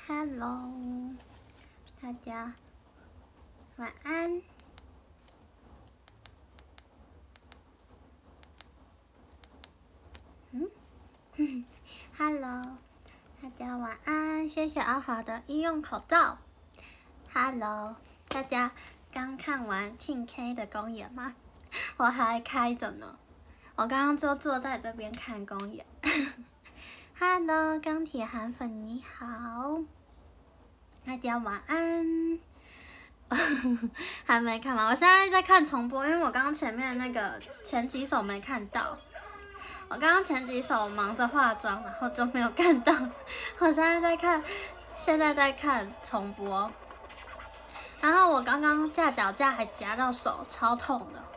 Hello， 大家晚安。Hello， 大家晚安。谢谢阿华的医用口罩。Hello， 大家刚看完 TK 的公演吗？我还开着呢。我刚刚就坐在这边看公演。Hello， 钢铁韩粉你好。大家晚安。还没看完，我现在在看重播，因为我刚刚前面那个前几首没看到。我刚刚前几首忙着化妆，然后就没有看到。我现在在看重播。然后我刚刚架脚架还夹到手，超痛的。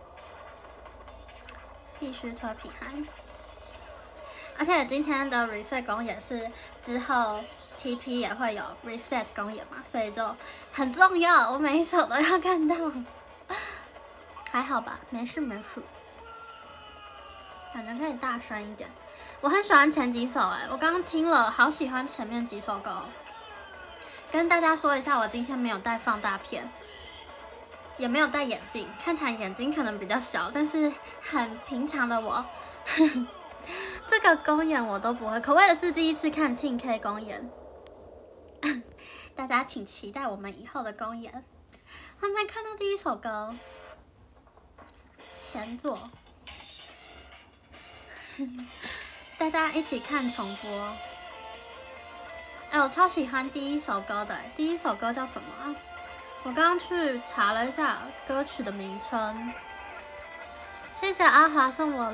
必须脱皮寒。而且今天的 reset 公演是之后 TP 也会有 reset 公演嘛，所以就很重要，我每一首都要看到。还好吧，没事没事。感觉可以大声一点。我很喜欢前几首我刚刚听了，好喜欢前面几首歌。跟大家说一下，我今天没有带放大片，也没有戴眼镜，看起来眼睛可能比较小，但是很平常的我。这个公演我都不会，可我也是第一次看 TK 公演。大家请期待我们以后的公演。还没看到第一首歌，前作。大家一起看重播。我超喜欢第一首歌的，第一首歌叫什么啊？我刚刚去查了一下歌曲的名称。谢谢阿华送我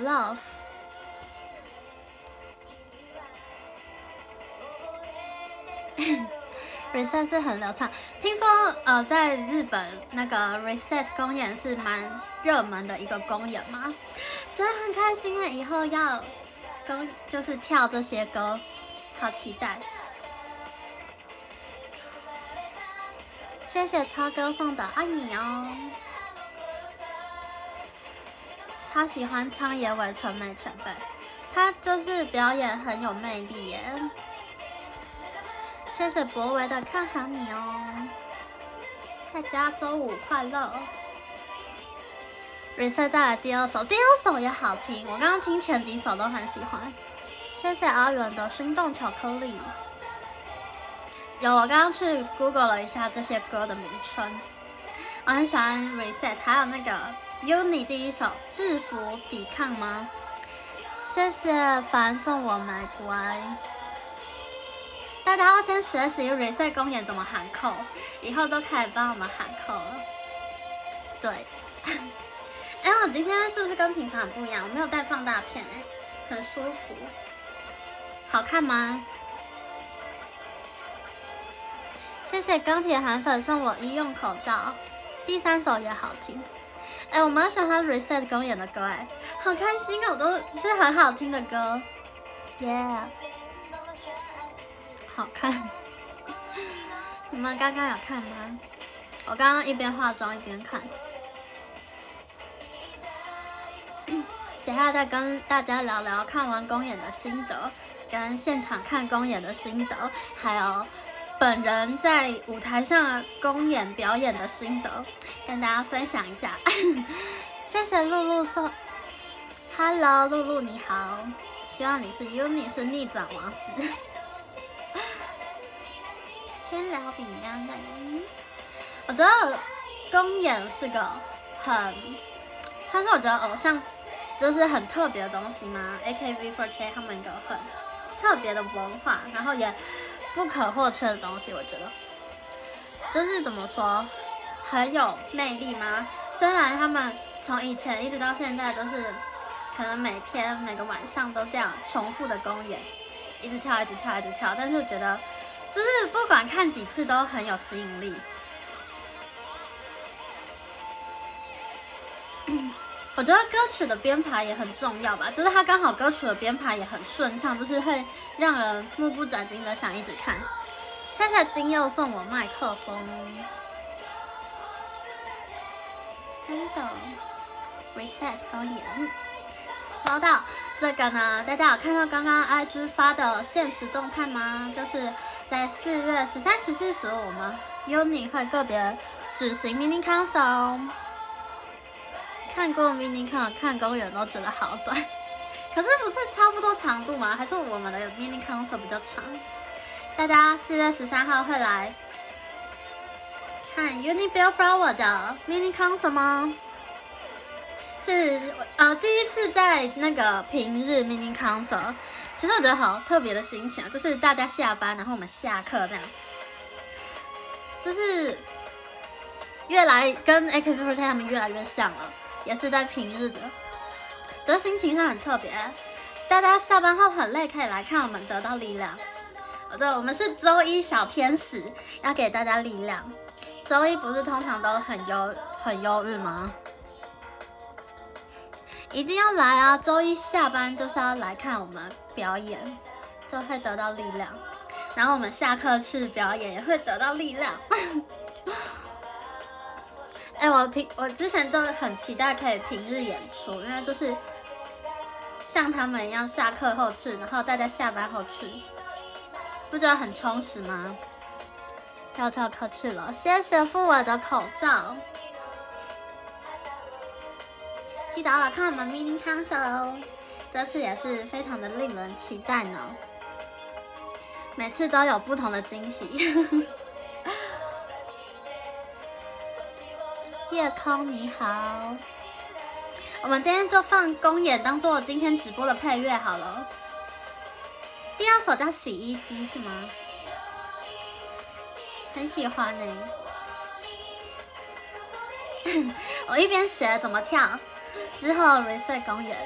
love。reset 是很流畅，听说在日本那个 reset 公演是蛮热门的一个公演嘛，真的很开心以后要就是跳这些歌，好期待。谢谢超哥送的爱你哦，超喜欢苍野尾纯美前辈，他就是表演很有魅力耶。谢谢博维的看好你哦，大家周五快乐。reset 再来第二首，第二首也好听，我刚刚听前几首都很喜欢。谢谢阿元的心动巧克力。有，我刚刚去 Google 了一下这些歌的名称，我很喜欢 reset， 还有那个 UNI 第一首制服抵抗吗？谢谢凡送我玫瑰。大家要先学习 reset 公演怎么喊扣，以后都可以帮我们喊扣了。对，我今天是不是跟平常很不一样？我没有带放大片很舒服。好看吗？谢谢钢铁韩粉送我医用口罩，第三首也好听。我蛮喜欢 reset 公演的歌好开心哦，都是很好听的歌，耶、好看。你们刚刚有看吗？我刚刚一边化妆一边看。等一下再跟大家聊聊看完公演的心得，跟现场看公演的心得，还有本人在舞台上公演表演的心得，跟大家分享一下。谢谢露露送 ，Hello 露露你好，希望你是 UNI 是逆转王子。先聊饼干的，我觉得公演是个算是我觉得偶像就是很特别的东西嘛。AKB48 他们一个很特别的文化，然后也不可或缺的东西，我觉得就是怎么说，很有魅力吗？虽然他们从以前一直到现在都是可能每天每个晚上都这样重复的公演，一直跳一直跳一直跳，但是我觉得就是不管看几次都很有吸引力。我觉得歌曲的编排也很重要吧，就是它刚好歌曲的编排也很顺畅，就是会让人目不转睛的想一直看。谢谢金佑送我麦克风，真的 reset 公演收到这个呢，大家有看到刚刚 IG 发的限时动态吗？就是在4月13、14、15，我们 UNI 会个别举行 mini concert。看过 mini concert 看公园都觉得好短，可是不是差不多长度吗？还是我们的 mini concert 比较长？大家4月13号会来看 UNI Bellflower 的 mini concert 吗？是第一次在那个平日 mini concert， 其实我觉得好特别的心情啊，就是大家下班，然后我们下课这样，就是越来跟 AKB48 他们越来越像了，也是在平日的，觉得心情上很特别。大家下班后很累，可以来看我们得到力量。对，我们是周一小天使，要给大家力量。周一不是通常都很忧郁吗？一定要来啊！周一下班就是要来看我们表演，就会得到力量。然后我们下课去表演也会得到力量。我之前就很期待可以平日演出，因为就是像他们一样下课后去，然后大家下班后去，不觉得很充实吗？要跳课去了，谢谢付我的口罩。记得来看我们 mini concert 哦，这次也是非常的令人期待呢，每次都有不同的惊喜。夜空你好，我们今天就放公演当做今天直播的配乐好了。第二首叫洗衣机是吗？很喜欢呢、我一边学怎么跳，之后 reset 公演，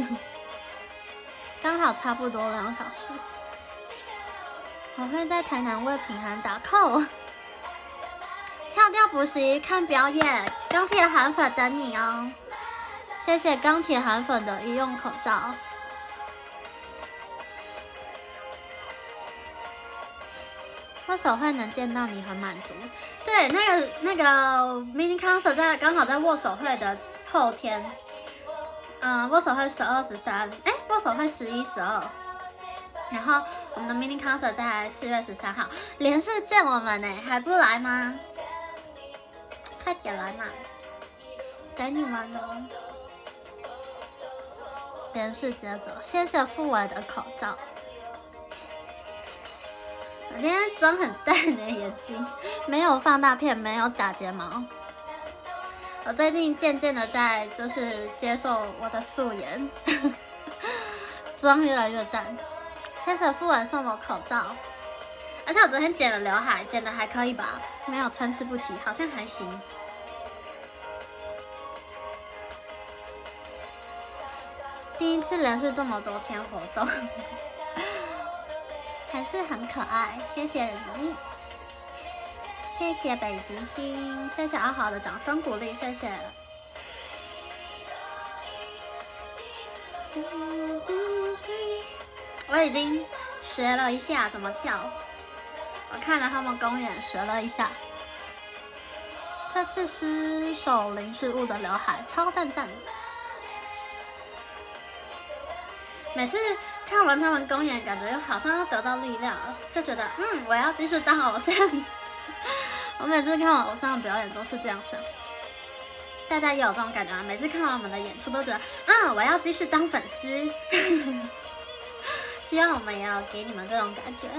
刚好差不多2小时。我会在台南为品涵打 call。跳跳补习看表演，钢铁韩粉等你哦！谢谢钢铁韩粉的医用口罩。握手会能见到你很满足。对，那个 mini concert 刚好在握手会的后天。握手会12、13，握手会11、12。然后我们的 mini concert 在4月13号，连续见我们呢，还不来吗？快点来嘛，等你们哦！连续接着，谢谢付伟的口罩。我今天妆很淡的眼睛，没有放大片，没有打睫毛。我最近渐渐的在就是接受我的素颜，妆越来越淡。谢谢付伟送我口罩，而且我昨天剪了刘海，剪的还可以吧，没有参差不齐，好像还行。第一次连续这么多天活动，还是很可爱，谢谢你，谢谢北极星，谢谢阿豪的掌声鼓励，谢谢。我已经学了一下怎么跳，我看了他们公演学了一下。这次是手林事物的刘海，超赞赞的。每次看完他们公演，感觉好像要得到力量了，就觉得我要继续当偶像。我每次看完偶像的表演都是这样想，大家也有这种感觉吗？每次看完我们的演出都觉得我要继续当粉丝。希望我们也要给你们这种感觉。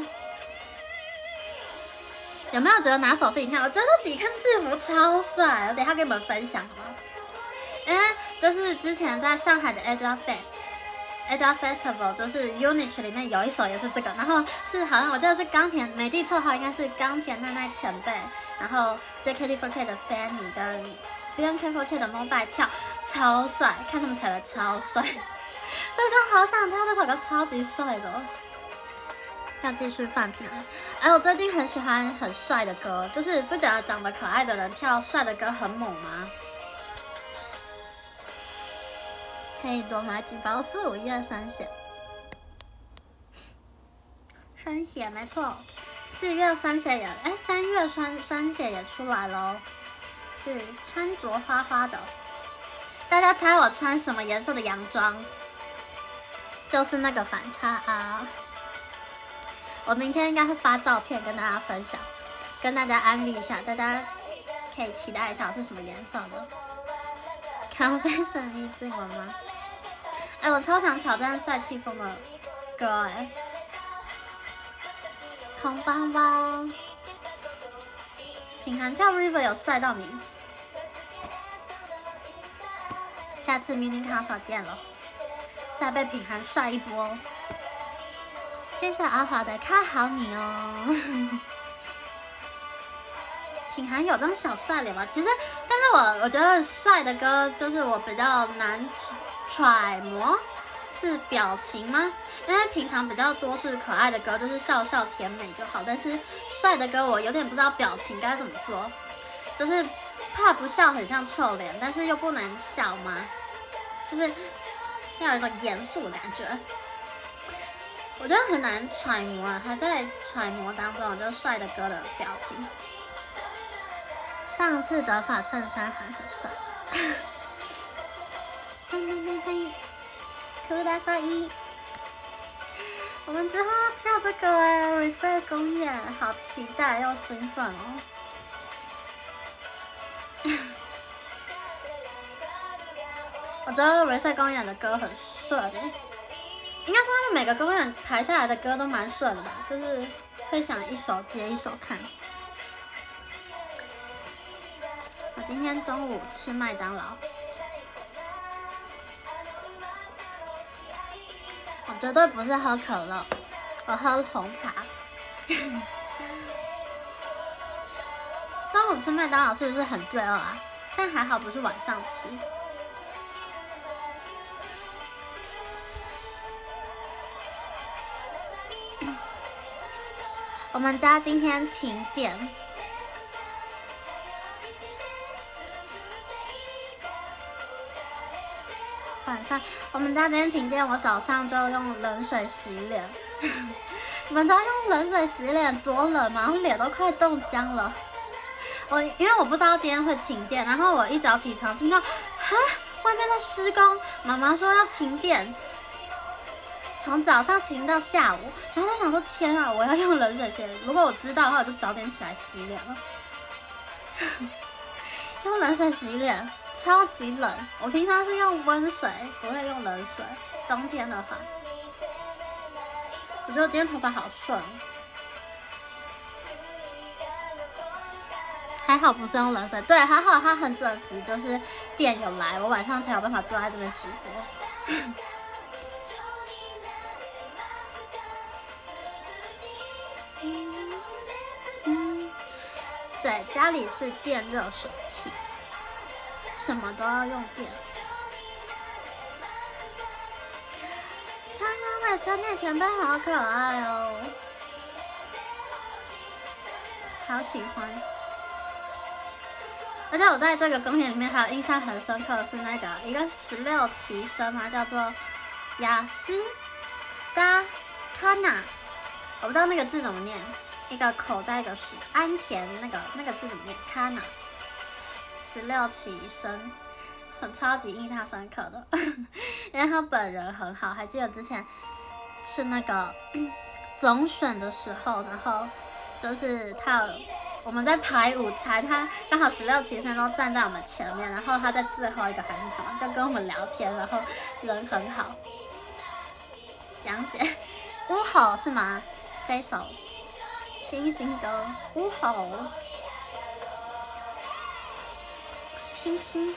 有没有觉得哪首是你看？我觉得抵抗制服超帅，我等一下跟你们分享好吗？因为就是之前在上海的 Asia Festival， 就是 UNIT 里面有一首也是这个，然后是好像我记得是冈田，没记错的话应该是冈田奈奈前辈，然后 JKT48 的 Fanny 跟 BNK48 的 Mobile 跳超帅，看他们踩的超帅，所以就好想跳这首歌，超级帅的。要继续放平安。我最近很喜欢很帅的歌，就是不觉得长得可爱的人跳帅的歌很猛吗？可以多买几包4、5月生血，生血没错，4月生血也3月生血也出来咯，是穿着花花的。大家猜我穿什么颜色的洋装？就是那个反差啊！ 我明天应该会发照片跟大家分享，跟大家安利一下，大家可以期待一下是什么颜色的。Confession 意境了吗？哎，我超想挑战帅气风的歌哎！空包包，品涵跳 River 有帅到你，下次 mini concert 见了，再被品涵帅一波哦！谢谢阿华的看好你哦。品涵有张小帅脸吗？其实，但是我觉得帅的歌就是我比较难揣摩，是表情吗？因为平常比较多是可爱的歌，就是笑笑甜美就好。但是帅的歌我有点不知道表情该怎么做，就是怕不笑很像臭脸，但是又不能笑吗？就是要有一种严肃的感觉。我觉得很难揣摩啊，还在揣摩当中，就是帅的歌的表情。上次短发衬衫还很帅。嘿，酷大少一。我们之后跳这个reset 公演，好期待又兴奋哦！我觉得reset 公演的歌很顺应该说他们每个公演排下来的歌都蛮顺的吧，就是会想一首接一首看。我今天中午吃麦当劳。我绝对不是喝可乐，我喝红茶。中午吃麦当劳是不是很罪恶啊？但还好不是晚上吃。我们家今天停电。晚上我们家今天停电，我早上就用冷水洗脸。你们知道用冷水洗脸多冷吗？我脸都快冻僵了。因为我不知道今天会停电，然后我一早起床听到外面在施工，妈妈说要停电，从早上停到下午，然后我想说天啊，我要用冷水洗脸。如果我知道的话，我就早点起来洗脸了。用冷水洗脸。超级冷，我平常是用温水，不会用冷水。冬天的话，我觉得我今天头发好顺，还好不是用冷水。对，还好它很准时，就是电有来，我晚上才有办法坐在这边直播。对，家里是电热水器。什么都要用电。苍蝇尾车内前辈好可爱哦，好喜欢。而且我在这个公演里面还有印象很深刻的是那个一个16期生嘛，叫做雅斯达卡纳，我不知道那个字怎么念，一个口在一个石，安田那个字怎么念？卡纳。16期生，很超级印象深刻的，因为他本人很好，还记得之前是那个总选的时候，然后就是我们在排舞台，他刚好16期生都站在我们前面，然后他在最后一个还是什么，就跟我们聊天，然后人很好。杨姐，乌吼是吗？这一首星星歌，乌吼。星星，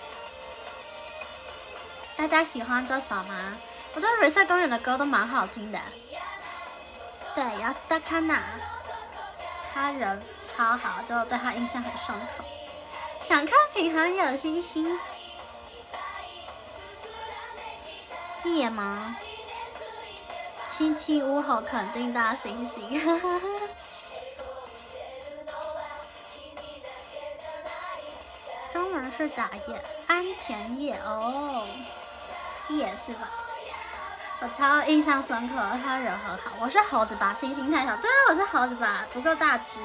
大家喜欢这首吗？我觉得reset公园的歌都蛮好听的。对，雅斯达卡纳，他人超好，就对他印象很深刻。想看品涵有星星，夜吗？亲亲乌吼肯定大星星。中文是打叶，安田叶哦，叶是吧？我超印象深刻，他人很好。我是猴子吧，星星太小。对啊，我是猴子吧，不够大只。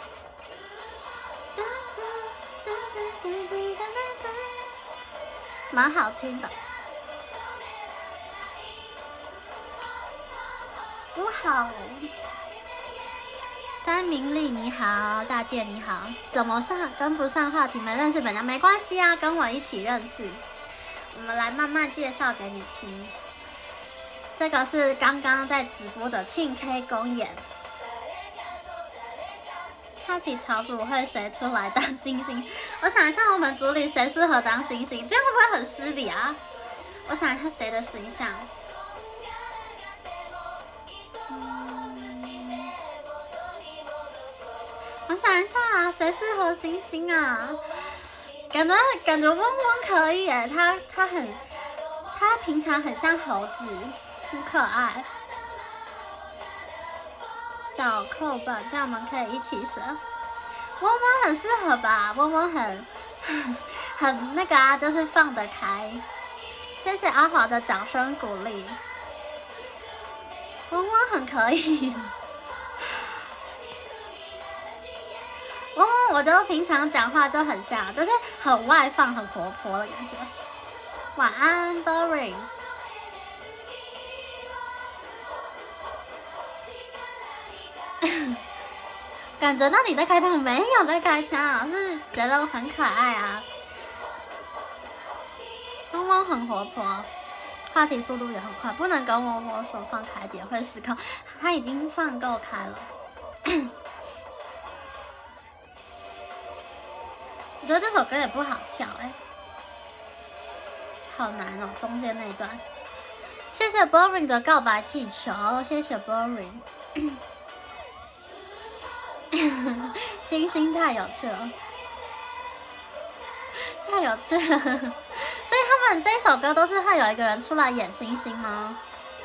蛮好听的。不好。 三明丽你好，大健你好，怎么跟不上话题？没认识本家没关系啊，跟我一起认识。我们来慢慢介绍给你听。这个是刚刚在直播的庆 K 公演。好奇草组会谁出来当星星？我想一下，我们组里谁适合当星星？这样会不会很失礼啊？我想一下谁的形象。我想一下啊，谁适合星星啊？感觉嗡嗡可以耶，他平常很像猴子，很可爱。找扣吧，这样我们可以一起学。嗡嗡很适合吧？嗡嗡很那个啊，就是放得开。谢谢阿华的掌声鼓励。嗡嗡很可以。嗡嗡，我觉得平常讲话就很像，就是很外放、很活泼的感觉。晚安 ，Boring。感觉到你在开枪，没有在开枪，是觉得很可爱啊。嗡嗡很活泼，话题速度也很快，不能跟嗡嗡说放开点会失控，他已经放够开了。我觉得这首歌也不好跳哎，好难哦，中间那一段。谢谢 Boring 的告白气球，谢谢 Boring。星星太有趣了，太有趣了。所以他们这首歌都是会有一个人出来演星星吗？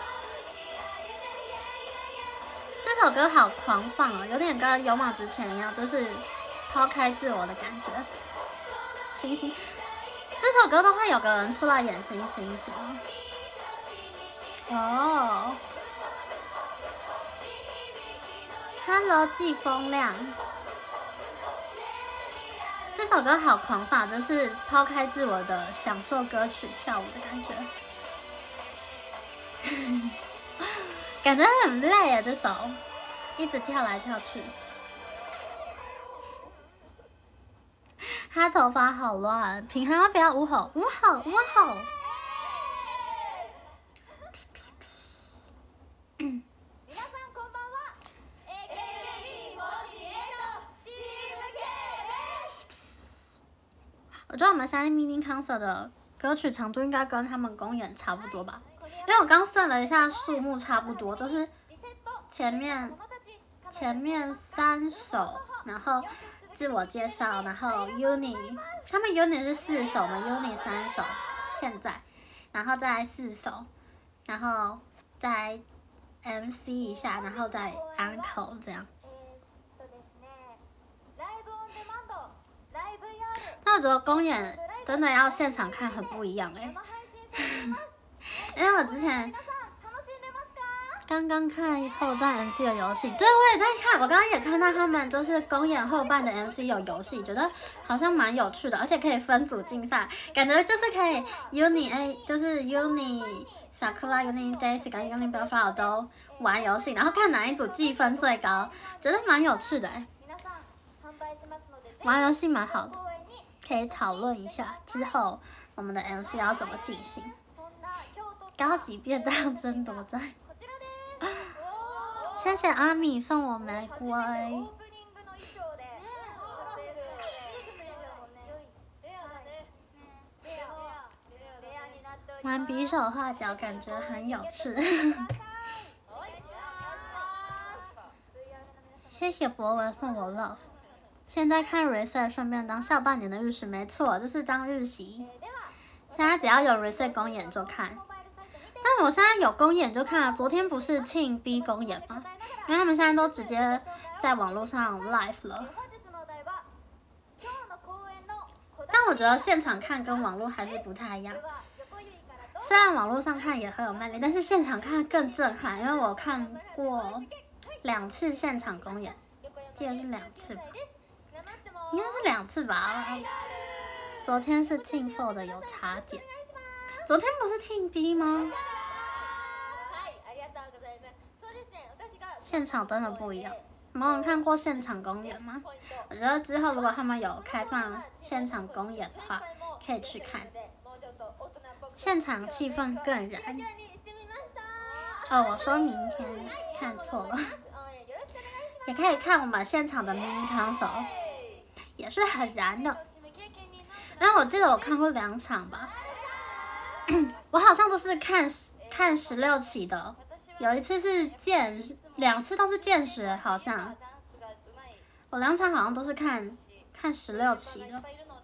这首歌好狂放哦，有点跟《勇往直前》一样，就是抛开自我的感觉。星星，这首歌都会有个人出来演星星，是吗？哦。Hello， 季风亮。这首歌好狂放，就是抛开自我的享受歌曲跳舞的感觉，感觉很累啊！这首一直跳来跳去，他头发好乱，平衡要不要呜吼呜吼呜吼？我觉得我们现在 mini concert 的歌曲长度应该跟他们公演差不多吧，因为我刚算了一下数目差不多，就是前面3首，然后自我介绍，然后 uni 他们 uni 是4首嘛 ，uni 3首现在，然后再4首，然后再 MC 一下，然后再 encore 这样。但我觉得公演真的要现场看很不一样哎，因为我之前刚刚看后段 MC 的游戏，对，我也在看，我刚刚也看到他们就是公演后半的 MC 有游戏，觉得好像蛮有趣的，而且可以分组竞赛，感觉就是可以 Uni A 就是 Uni Sakura、Uni Daisy 跟 Uni Bellflower 都玩游戏，然后看哪一组计分最高，觉得蛮有趣的哎，玩游戏蛮好的。可以讨论一下之后我们的 MC 要怎么进行。高级便当争夺战，谢谢阿米送我玫瑰。玩比手画脚感觉很有趣。谢谢博文送我 love。现在看 reset 顺便当下半年的日食，没错，这是张日习。现在只要有 reset 公演就看，但我现在有公演就看啊。昨天不是庆 B 公演吗？因为他们现在都直接在网络上 live 了。但我觉得现场看跟网络还是不太一样。虽然网络上看也很有魅力，但是现场看更震撼，因为我看过2次现场公演，记得是2次吧。应该是2次吧，昨天是Team 4的有差点，昨天不是Team B 吗？现场真的不一样， 你们有看过现场公演吗？我觉得之后如果他们有开放现场公演的话，可以去看，现场气氛更燃。哦，我说明天看错了，也可以看我们现场的 mini concert， 也是很燃的。然后我记得我看过2场吧，我好像都是看16期的，有一次是2次都是见学，好像我2场好像都是看16期的，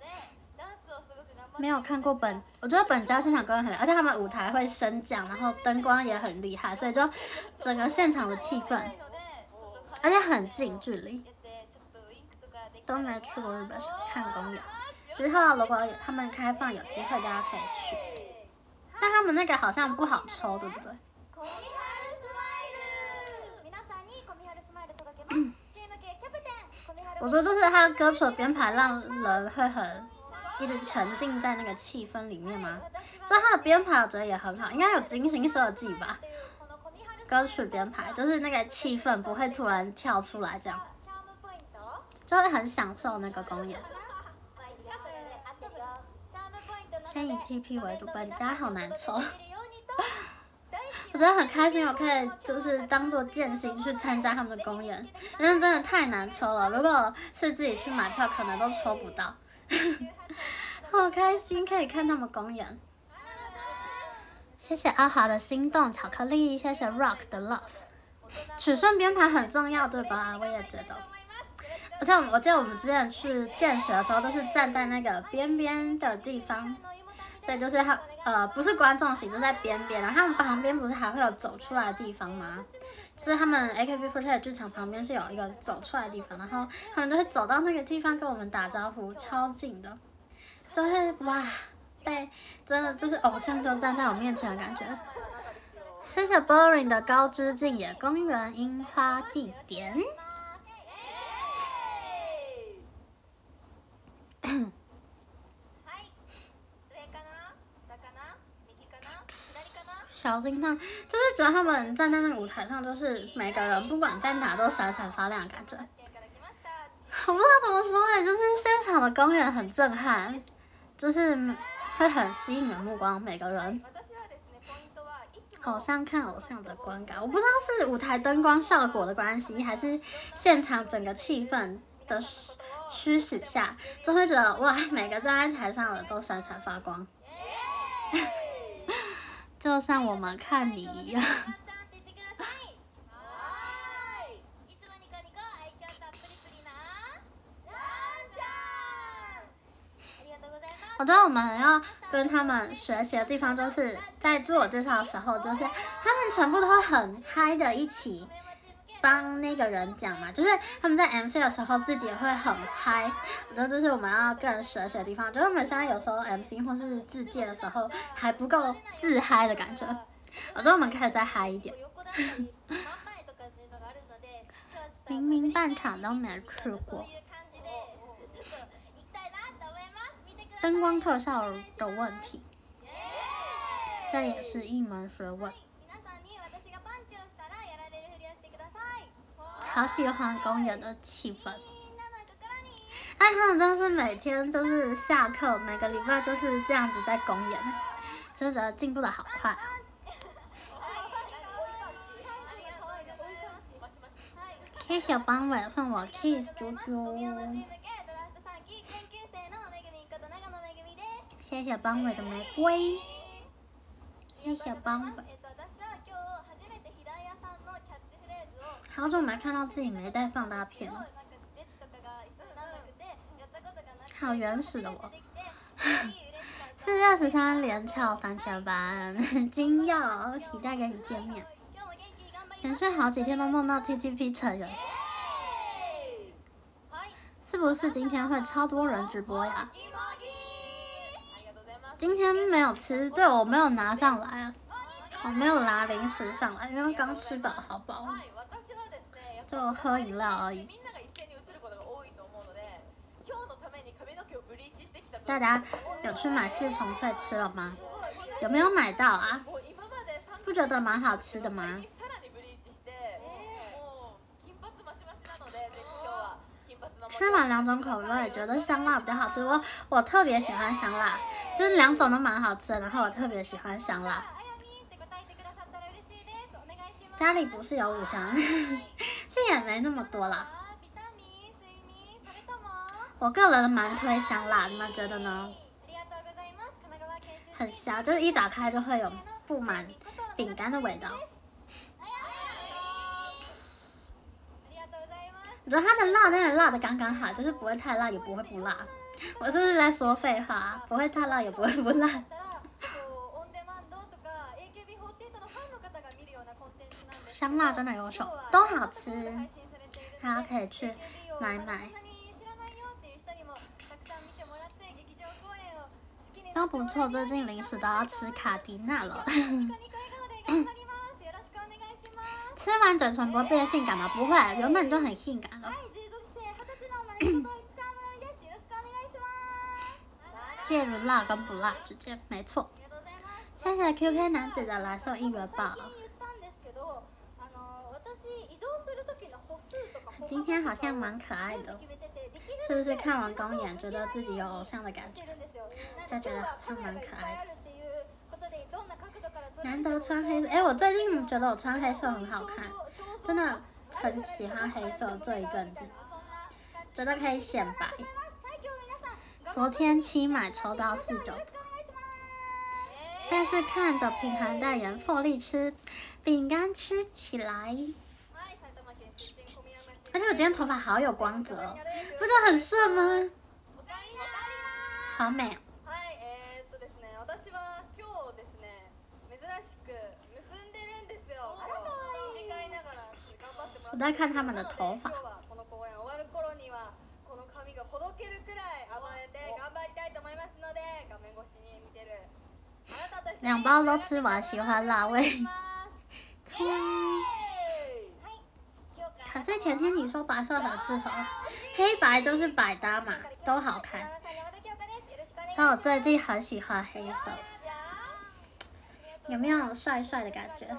没有看过我觉得本家现场公演很厉害，而且他们舞台会升降，然后灯光也很厉害，所以就整个现场的气氛，而且很近距离，都没去过日本看公演。之后如果他们开放有机会，大家可以去。但他们那个好像不好抽，对不对？我觉得就是他歌曲的编排让人会一直沉浸在那个气氛里面吗？就他的编排我觉得也很好，应该有精心设计吧。歌曲编排就是那个气氛不会突然跳出来，这样就会很享受那个公演。先以 TP 为主，本家好难抽。我觉得很开心，我可以就是当做间隙去参加他们的公演，因为真的太难抽了。如果是自己去买票，可能都抽不到。好开心可以看他们公演。谢谢阿华的心动巧克力，谢谢 Rock 的 Love。尺寸编排很重要，对吧？我也觉得。而且我记得我们之前去见学的时候，都是站在那个边边的地方。所以就是不是观众席，就在边边，然后他们旁边不是还会有走出来的地方吗？就是他们 AKB48 剧场旁边是有一个走出来的地方，然后他们就会走到那个地方跟我们打招呼，超近的，就会哇，真的就是偶像就站在我面前的感觉。谢谢 Boring 的高知静野公园樱花祭典。小心烫，就是觉得他们站在那个舞台上，就是每个人不管在哪都闪闪发亮的感觉。我不知道怎么说就是现场的公演很震撼，就是会很吸引人目光，每个人。偶像看偶像的观感，我不知道是舞台灯光效果的关系，还是现场整个气氛的驱使下，就会觉得哇，每个站在台上的都闪闪发光。就像我们看你一样。我觉得我们要跟他们学习的地方，就是在自我介绍的时候，就是他们全部都会很嗨的一起帮那个人讲嘛，就是他们在 MC 的时候自己也会很嗨。我觉得这是我们要更学习的地方，就是我们现在有时候 MC 或是自介的时候还不够自嗨的感觉，我觉得我们可以再嗨一点。明明半场都没去过。灯光特效的问题，这也是一门学问。好喜欢公演的气氛，哎，他们真的是每天就是下课，每个礼拜就是这样子在公演，就觉得进步的好快。谢谢邦伟送我 kiss 猪猪。谢谢邦伟的玫瑰，谢谢邦伟。好久没看到自己没带放大片了，好原始的我。4月13连翘3天班，金耀，期待跟你见面。连续好几天都梦到 TTP 成员，是不是今天会超多人直播呀？今天没有吃，对，我没有拿上来啊，我没有拿零食上来，因为刚吃饱，好饱，就喝饮料而已。大家有去买4重脆吃了吗？有没有买到啊？不觉得蛮好吃的吗？ 吃完2种口味，觉得香辣比较好吃。我特别喜欢香辣，就是2种都蛮好吃的，然后我特别喜欢香辣。家里不是有5香，这也没那么多啦。我个人蛮推香辣，你们觉得呢？很香，就是一打开就会有布满饼干的味道。我觉得它的辣真的辣的刚刚好，就是不会太辣，也不会不辣。我是不是在说废话？不会太辣，也不会不辣。香辣真的有手，都好吃，大家可以去买买，都不错。最近零食都要吃卡迪娜了。吃完嘴唇不会变性感吗？不会，原本就很性感了。介于辣跟不辣之间，没错。谢谢 QK 男子的蓝色1元包。今天好像蛮可爱的，是不是看完公演觉得自己有偶像的感觉？就觉得好像蛮可爱的。难得穿黑色，我最近觉得我穿黑色很好看，真的很喜欢黑色这一阵子，觉得可以显白。昨天7买抽到499，但是看的品牌代言破例吃饼干吃起来。而且我今天头发好有光泽哦，不觉得很顺吗？好美哦！我在看他们的头发。2包都吃完，喜欢辣味。可是前天你说白色很适合，黑白就是百搭嘛，都好看。所以我最近很喜欢黑色，有没有帅帅的感觉？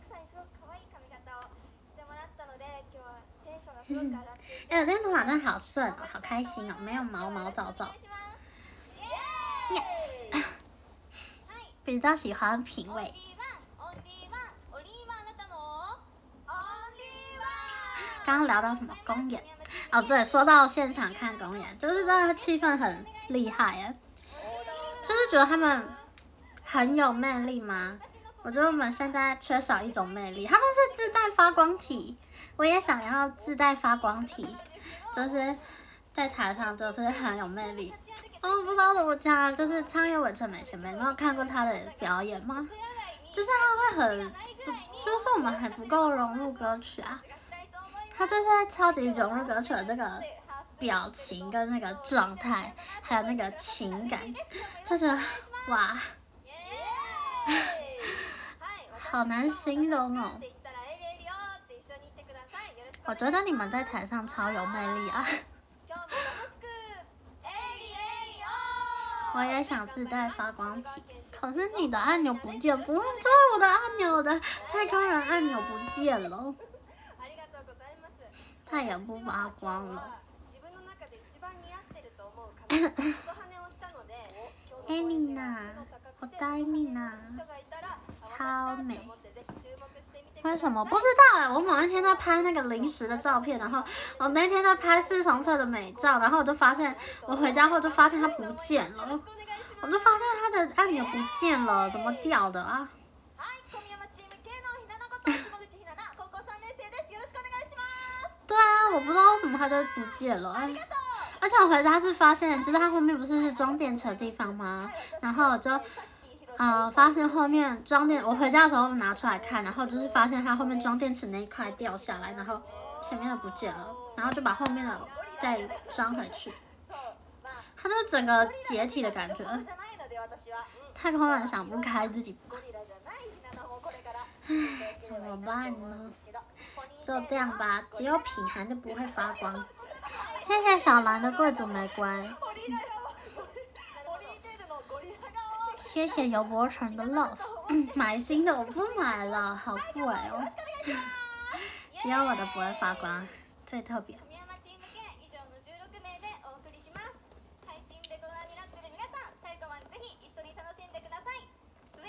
我今天头发真的好顺哦，好开心哦，没有毛毛躁躁。比较喜欢品味。刚刚聊到什么公演？哦，对，说到现场看公演，就是真的气氛很厉害耶，就是觉得他们很有魅力吗？我觉得我们现在缺少一种魅力，他们是自带发光体，我也想要自带发光体，就是在台上就是很有魅力。不知道怎么讲，就是苍野文成美前辈，你有看过他的表演吗？就是他会很，是不是我们还不够融入歌曲啊？他就是超级融入歌曲的那个表情跟那个状态，还有那个情感，就是哇，好难形容哦。我觉得你们在台上超有魅力啊！我也想自带发光体，可是你的按钮不见，不会做我的按钮的，太空人按钮不见了。它也不发光了。嘿妮娜，我带你呢，超美。为什么不知道哎？我某一天在拍那个零食的照片，然后我那天在拍4重册的美照，然后我就发现，我回家后就发现它不见了，我就发现它的按钮不见了，怎么掉的啊？对啊，我不知道为什么它就不见了，而且我回家是发现，就是它后面不是装电池的地方吗？然后我就发现后面装电，我回家的时候拿出来看，然后就是发现它后面装电池那一块掉下来，然后前面的不见了，然后就把后面的再装回去，它就是整个解体的感觉。太空人想不开自己拔，怎么办呢？就这样吧，只有品含的不会发光。谢谢小兰的贵族玫瑰，谢谢尤博成的 love，买新的我不买了，好贵哦。只有我的不会发光，最特别。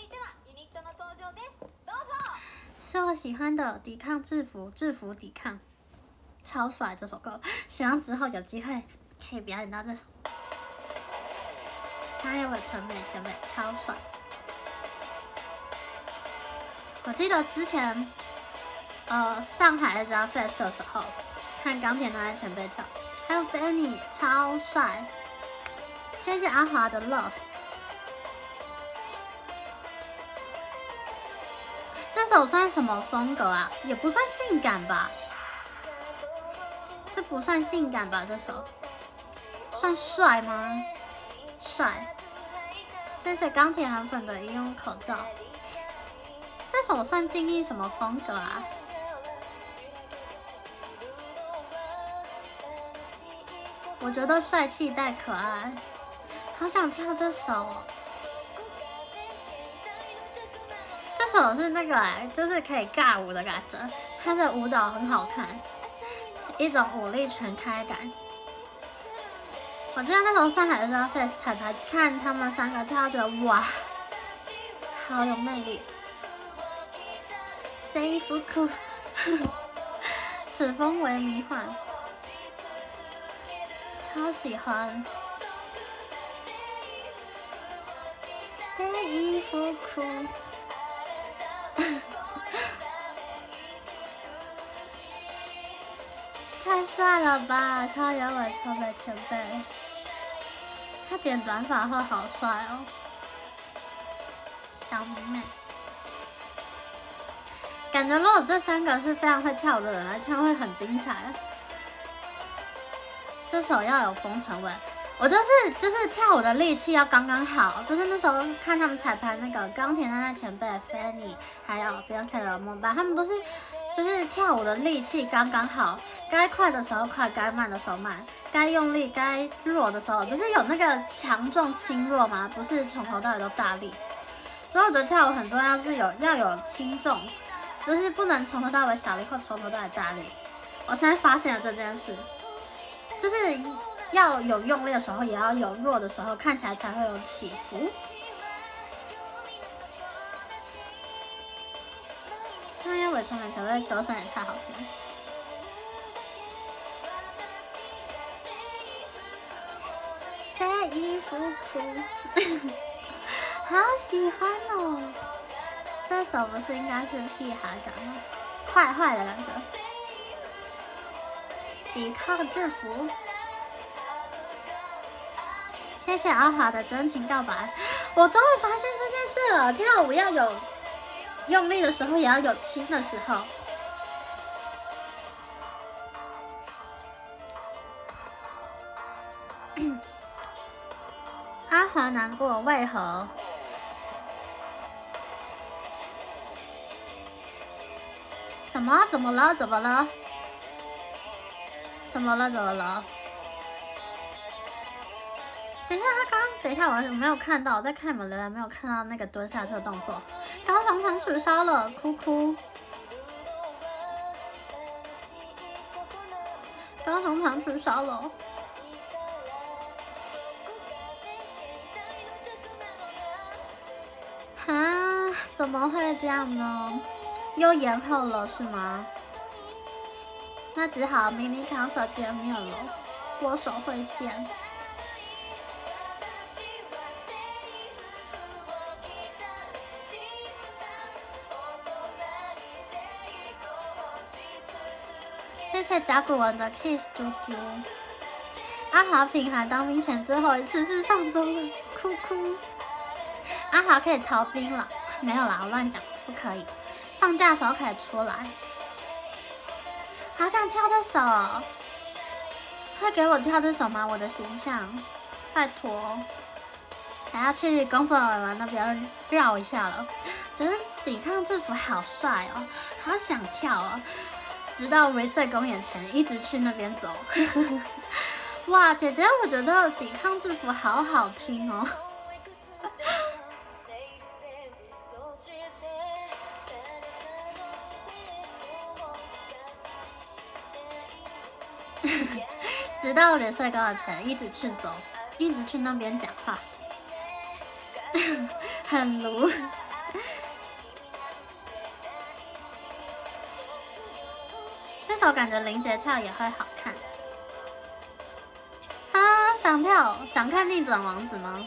是我喜欢的抵抗制服，制服抵抗，超帅这首歌，希望之后有机会可以表演到这首。他有个陈美前辈超帅，我记得之前上海 Asia Fest 的时候看钢铁男孩前辈跳，还有 Fanny 超帅，谢谢阿华的 Love。这首算什么风格啊？也不算性感吧？这不算性感吧？这首算帅吗？帅。谢谢钢铁韩粉的医用口罩。这首算定义什么风格啊？我觉得帅气带可爱，好想跳这首。这首是那个就是可以尬舞的感觉，他的舞蹈很好看，一种武力全开感。我记得那时候上海的时候 Fest 彩排看他们3个跳，觉得哇，好有魅力。谁服哭？此风为迷幻，超喜欢。谁衣服哭？太帅了吧！超有尾超美前辈，他剪短发后好帅哦，小迷妹。感觉如果这3个是非常会跳舞的人来跳，会很精彩。这首要有风尘味，我就是跳舞的力气要刚刚好，就是那时候看他们彩排那个钢铁娜娜前辈 Fanny 还有 Bianca 的梦伴，他们都是就是跳舞的力气刚刚好，该快的时候快，该慢的时候慢，该用力该弱的时候，就是有那个强重轻弱嘛，不是从头到尾都大力。所以我觉得跳舞很重要，是要有轻重，就是不能从头到尾小力或从头到尾大力。我现在发现了这件事，就是要有用力的时候，也要有弱的时候，看起来才会有起伏。这因为尾成美前辈歌声也太好听。在衣服哭，好喜欢哦！这首不是应该是屁孩感吗？坏坏的感觉。抵抗制服。谢谢阿华的真情告白，我终于发现这件事了。跳舞要有用力的时候，也要有轻的时候。阿华难过，为何？什么？怎么了？怎么了？怎么了？怎么了？等一下，等一下，我没有看到，我在看你们留言，没有看到那个蹲下去的动作。高长长取消了，哭哭。高长长取消了。啊，怎么会这样呢？又延后了是吗？那只好迷你concert见面了，握手会见。谢谢甲骨文的 Kiss 猪猪。阿华品海当兵前最后一次是上周了，哭哭。阿华可以逃兵了，没有啦，我乱讲，不可以。放假的时候可以出来。好想跳这首，会给我跳这首吗？我的形象，拜托。还要去工作人员那边绕一下了。觉得抵抗制服好帅哦，好想跳哦。直到reset公演前一直去那边走。哇，姐姐，我觉得抵抗制服好好听哦。直到reset公演前一直去走，一直去那边讲话，很卢。 这首感觉林杰跳也会好看。啊，想跳，想看逆转王子吗？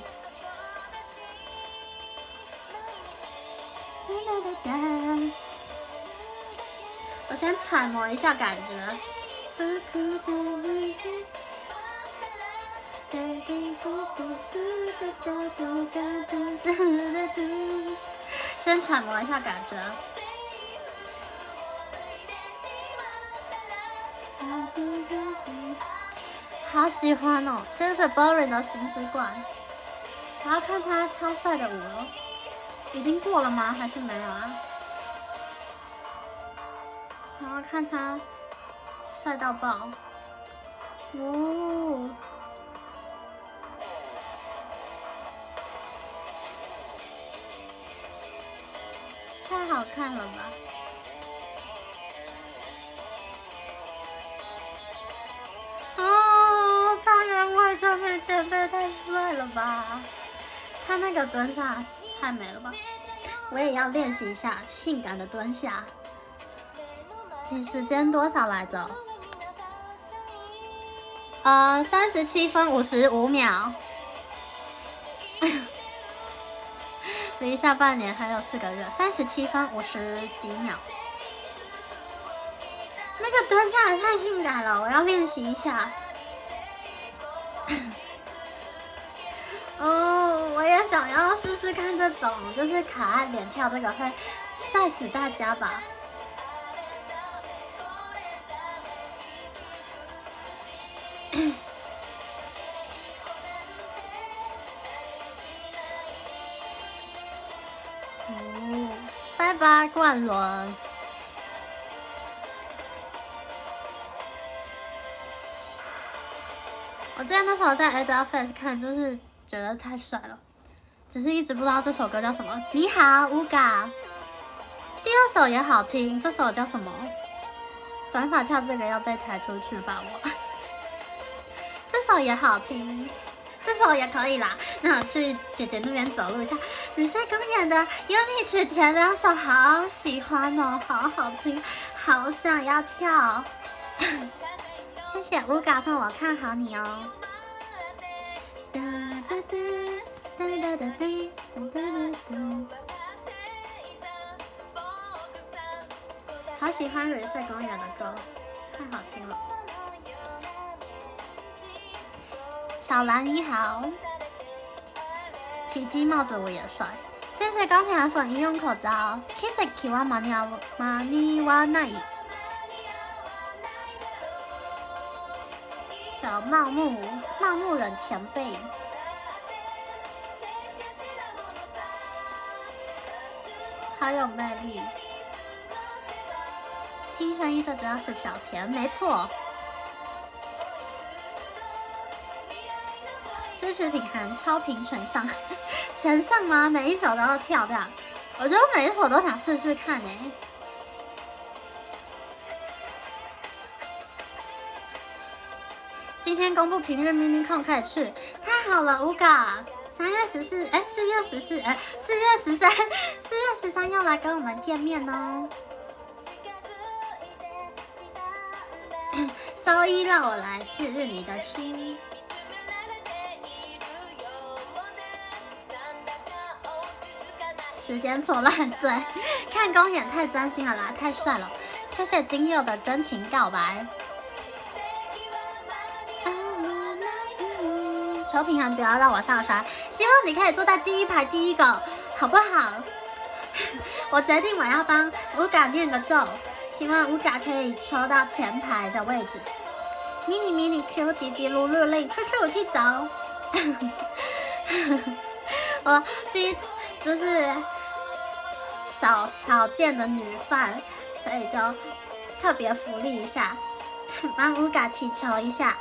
我先揣摩一下感觉。先揣摩一下感觉。好喜欢哦！现在是 Boring 的新之冠，我要看他超帅的舞了。已经过了吗？还是没有啊？我要看他帅到爆！哦，太好看了吧！哦，他人外这面前辈太帅了吧！他那个蹲下太美了吧！我也要练习一下性感的蹲下。你时间多少来着？37分55秒。离下半年还有4个月，37分50几秒。那个蹲下也太性感了，我要练习一下。哦，我也想要试试看这种，就是可爱脸跳这个会帅死大家吧。拜拜，冠伦。我之前那时候在 Ada Fest 看，就是觉得太帅了，只是一直不知道这首歌叫什么。你好，乌嘎。第2首也好听，这首叫什么？短发跳这个要被抬出去吧我。这首也好听，这首也可以啦。那我去姐姐那边走路一下。Reset 公演的 Uni 曲前2首好喜欢哦，好好听，好想要跳。谢谢乌嘎送我看好你哦。好喜欢 Reset 公演的歌，太好听了。小兰你好，奇迹帽子我也帅。谢谢钢铁粉医用口罩。Kiseki wa mani wa nai。小茂木人前辈。好有魅力。听声音就知道是小田，没错。支持品含超频全上，全上吗？每一首都要跳这样？我觉得每一首都想试试看欸。今天公布平日 mini 控可以去，太好了，乌嘎！3月14，4月14，4月13，4月13要来跟我们见面哦。周一让我来治愈你的心。时间错乱，对，看公演太专心了啦，太帅了。谢谢金佑的真情告白。求平衡，不要让我上山。希望你可以坐在第一排第一个，好不好？我决定我要帮乌嘎念个咒，希望乌嘎可以抽到前排的位置。mini Q 吉吉噜噜令，出去走。我第一次就是少见的女fan，所以就特别福利一下，帮乌嘎祈求一下。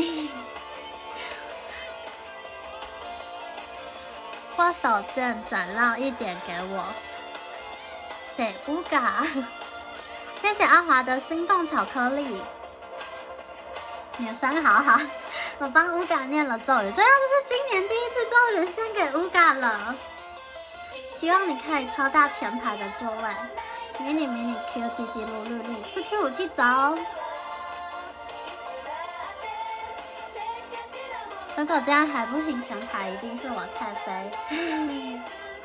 或手绢转让一点给我，对乌嘎，谢谢阿华的心动巧克力，女生好好，我帮乌嘎念了咒语，对啊，这是今年第一次咒语献给乌嘎了， 希望你可以抽到前排的座位。迷你 Q 吉吉噜绿绿 QQ 武器走。如果这样还不行，前排一定是我太飞。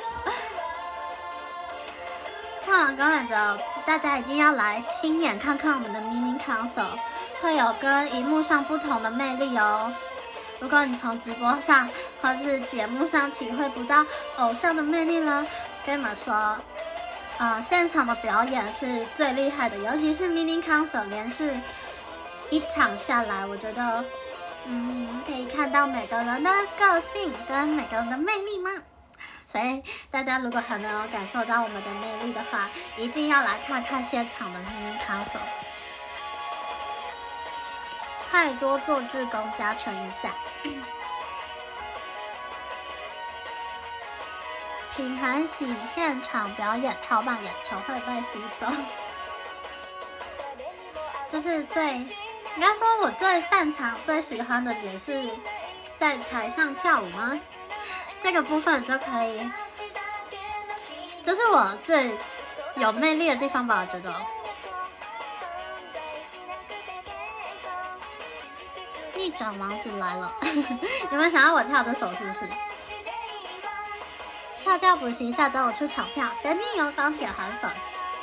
看完公演之后，大家一定要来亲眼看看我们的 mini console， 会有跟荧幕上不同的魅力哦。如果你从直播上或是节目上体会不到偶像的魅力呢，跟你们说，现场的表演是最厉害的，尤其是 mini console 连续1场下来，我觉得。可以看到每个人的个性跟每个人的魅力吗？所以大家如果还没有感受到我们的魅力的话，一定要来看看现场的 mini console， 快多做志工加成一下。挺很喜现场表演，超棒，眼球会被吸走，就是应该说，我最擅长、最喜欢的点是在台上跳舞吗？这个部分就可以，就是我最有魅力的地方吧，我觉得。逆转王子来了，有没有想要我跳这首？是不是？跳补习一下，找我出场票，等你有钢铁韩粉。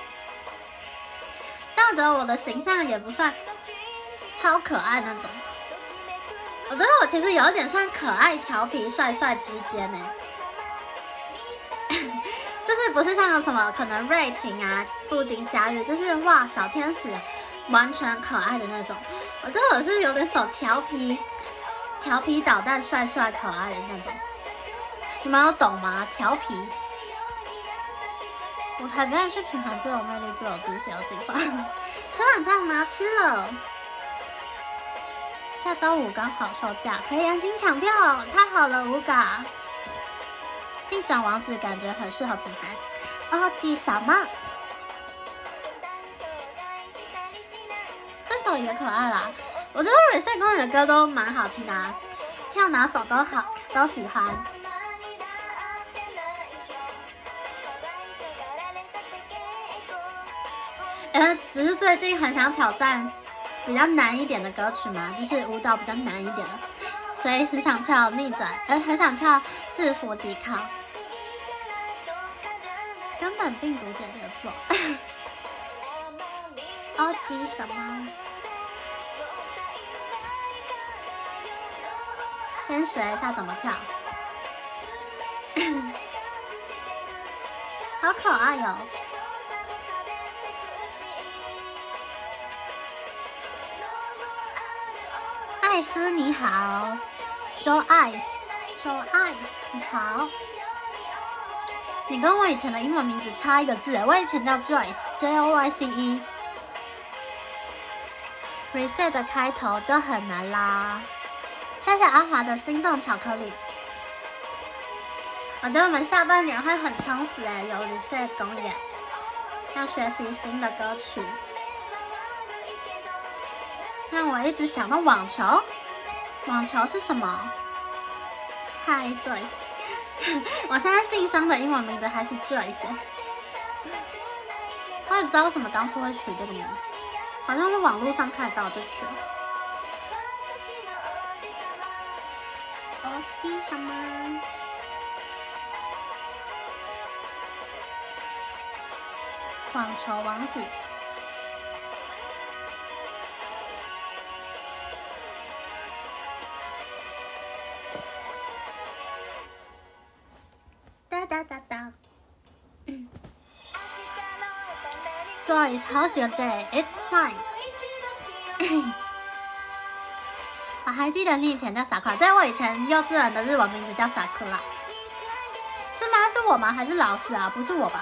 但我觉得我的形象也不算。超可爱那种，我觉得我其实有点算可爱、调皮、帅之间呢，就是不是像什么可能瑞婷啊、布丁佳玉，就是哇小天使，完全可爱的那种。我觉得我是有点走调皮捣蛋、帅可爱的那种，你们有懂吗？调皮，我才不认识品牌最有魅力、最有自信的地方。吃晚餐吗？吃了。下周5刚好售价，可以安心抢票，太好了，无嘎！逆转王子感觉很适合品牌。哦，记什么？这首也可爱啦，我觉得 Reset 公演的歌都蛮好听的，跳哪首都好，都喜欢。只是最近很想挑战。比较难一点的歌曲嘛，就是舞蹈比较难一点的，所以很想跳逆转，很想跳制服抵抗，根本病毒姐姐做。哦，急什么？先学一下怎么跳，好可爱哟、哦！艾斯你好 ，Jo Ice 你好，你跟我以前的英文名字差一个字，我以前叫 Joyce，Joyce。Reset 的开头就很难啦，谢谢阿华的心动巧克力。我觉得我们下半年会很充实有 Reset 公演，要学习新的歌曲。让我一直想到网球，网球是什么 ？Hi Joyce， 我现在姓商的英文名字还是 Joyce， 我也不知道为什么当初会取这个名字，好像是网络上看到就取了。哦，听什么？网球王子。Joyce, how's your day? It's fine. 我还记得你以前叫Sakura，对，我以前幼稚园的日文名字叫Sakura，是吗？是我吗？还是老师啊？不是我吧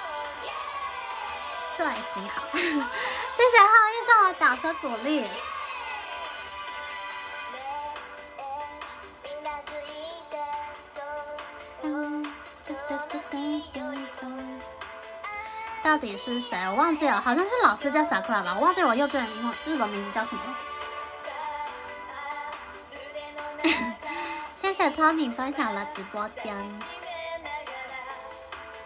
？Joyce 你好，谢谢浩一送我掌声鼓励。到底是谁？我忘记了，好像是老师叫Sakura吧，我忘记我幼稚园日文名字叫什么。谢谢 Tony 分享了直播间。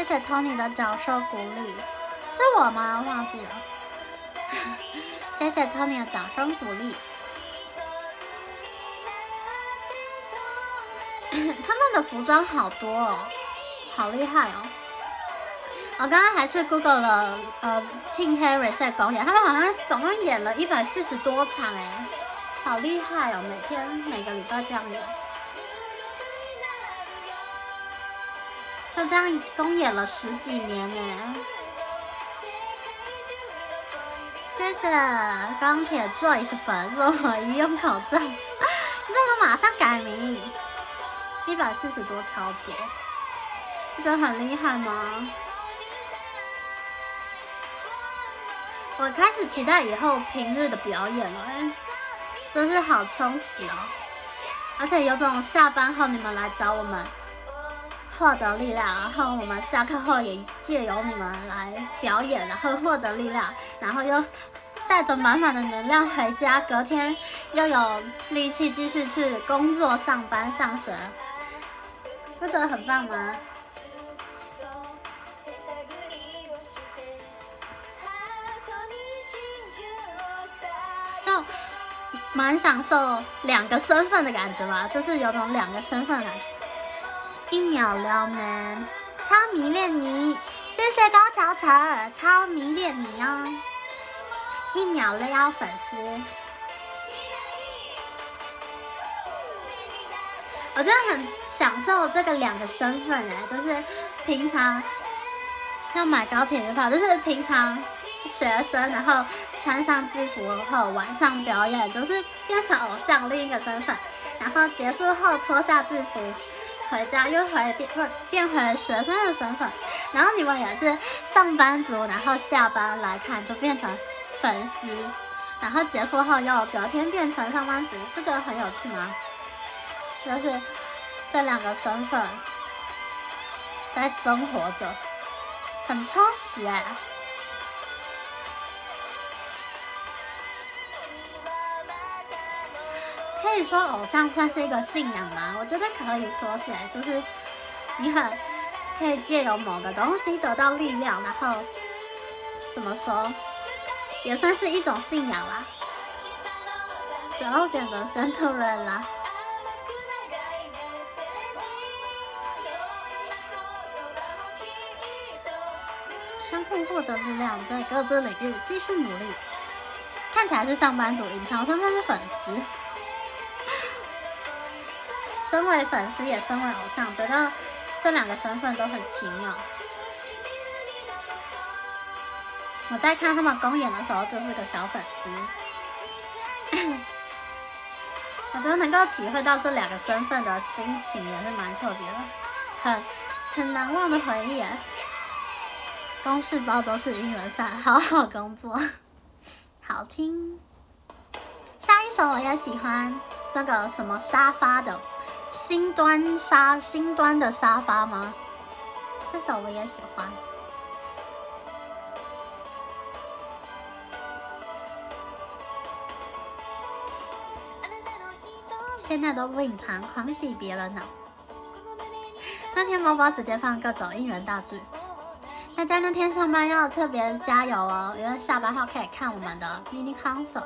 谢谢 Tony 的早收鼓励，是我吗？忘记了。谢谢 Tony 的早收鼓励。他们的服装好多哦，好厉害哦！我刚刚还去 Google 了庆 K Reset 公演，他们好像总共演了140多场哎，好厉害哦！每个礼拜这样演，就这样公演了10几年呢。谢谢钢铁 Joyce 粉送我医用口罩，你怎么马上改名？140多超多，不觉得很厉害吗？我开始期待以后平日的表演了，真是好充实哦！而且有种下班后你们来找我们获得力量，然后我们下课后也借由你们来表演，然后获得力量，然后又带着满满的能量回家，隔天又有力气继续去工作、上班、上学，不觉得很棒吗？就蛮享受2个身份的感觉吧，就是有种2个身份的感觉。1秒撩 man， 超迷恋你，谢谢高桥成，超迷恋你哦。1秒撩粉丝，我真的很享受这个2个身份哎，就是平常要买高铁月票，就是平常是学生，然后穿上制服后晚上表演，就是变成偶像另一个身份，然后结束后脱下制服回家又变回学生的身份，然后你们也是上班族，然后下班来看就变成粉丝，然后结束后又隔天变成上班族，不觉得很有趣吗？就是这2个身份在生活着，很充实哎。可以说偶像算是一个信仰吗？我觉得可以说是哎，就是你很可以借由某个东西得到力量，然后怎么说，也算是一种信仰啦。12点的深度人啦。相互获得力量，在各自领域继续努力。看起来是上班族，隐藏身份是粉丝。身为粉丝也身为偶像，觉得这2个身份都很奇妙。我在看他们公演的时候就是个小粉丝，我觉得能够体会到这2个身份的心情也是蛮特别的，很难忘的回忆。公事包都是因人善，好好工作，好听。下一首我也喜欢，那个什么沙发的。新端的沙发吗？这首我也喜欢。现在都不隐藏，狂喜别人呢。那天宝宝直接放各种应援大剧，大家那天上班要特别加油哦，因为下班后可以看我们的 mini concert。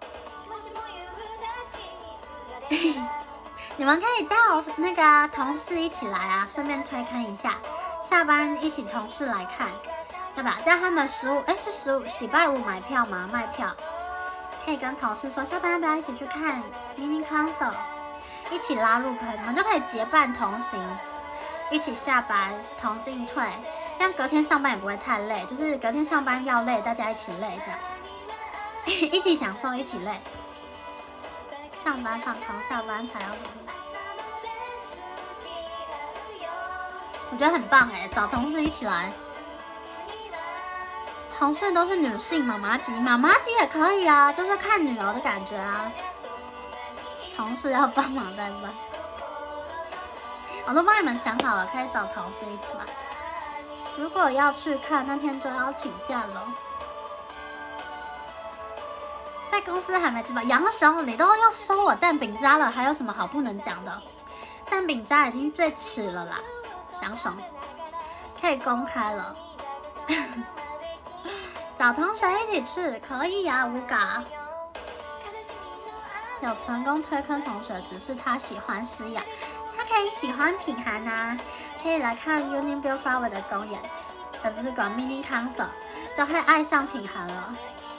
你们可以叫那个同事一起来啊，顺便推坑一下，下班一起同事来看，对吧？叫他们礼拜5买票吗？卖票，可以跟同事说下班要不要一起去看 mini concert， 一起拉入坑，你们就可以结伴同行，一起下班同进退，这样隔天上班也不会太累，就是隔天上班要累，大家一起累这样，一起享受，一起累。上班放空，下班才要努力。我觉得很棒哎，找同事一起来。同事都是女性，妈妈级也可以啊，就是看女儿的感觉啊。同事要帮忙代班，我都帮你们想好了，可以找同事一起来。如果要去看，那天就要请假了。在公司还没知道，杨雄，你都要收我蛋饼渣了，还有什么好不能讲的？蛋饼渣已经最迟了啦，杨雄。 可以公开了。找同学一起去可以呀、无嘎。有成功推坑同学，只是他喜欢诗雅，他可以喜欢品涵啊，可以来看 Union Flower 的公演，不是管 Mini Concert， 就会爱上品涵了。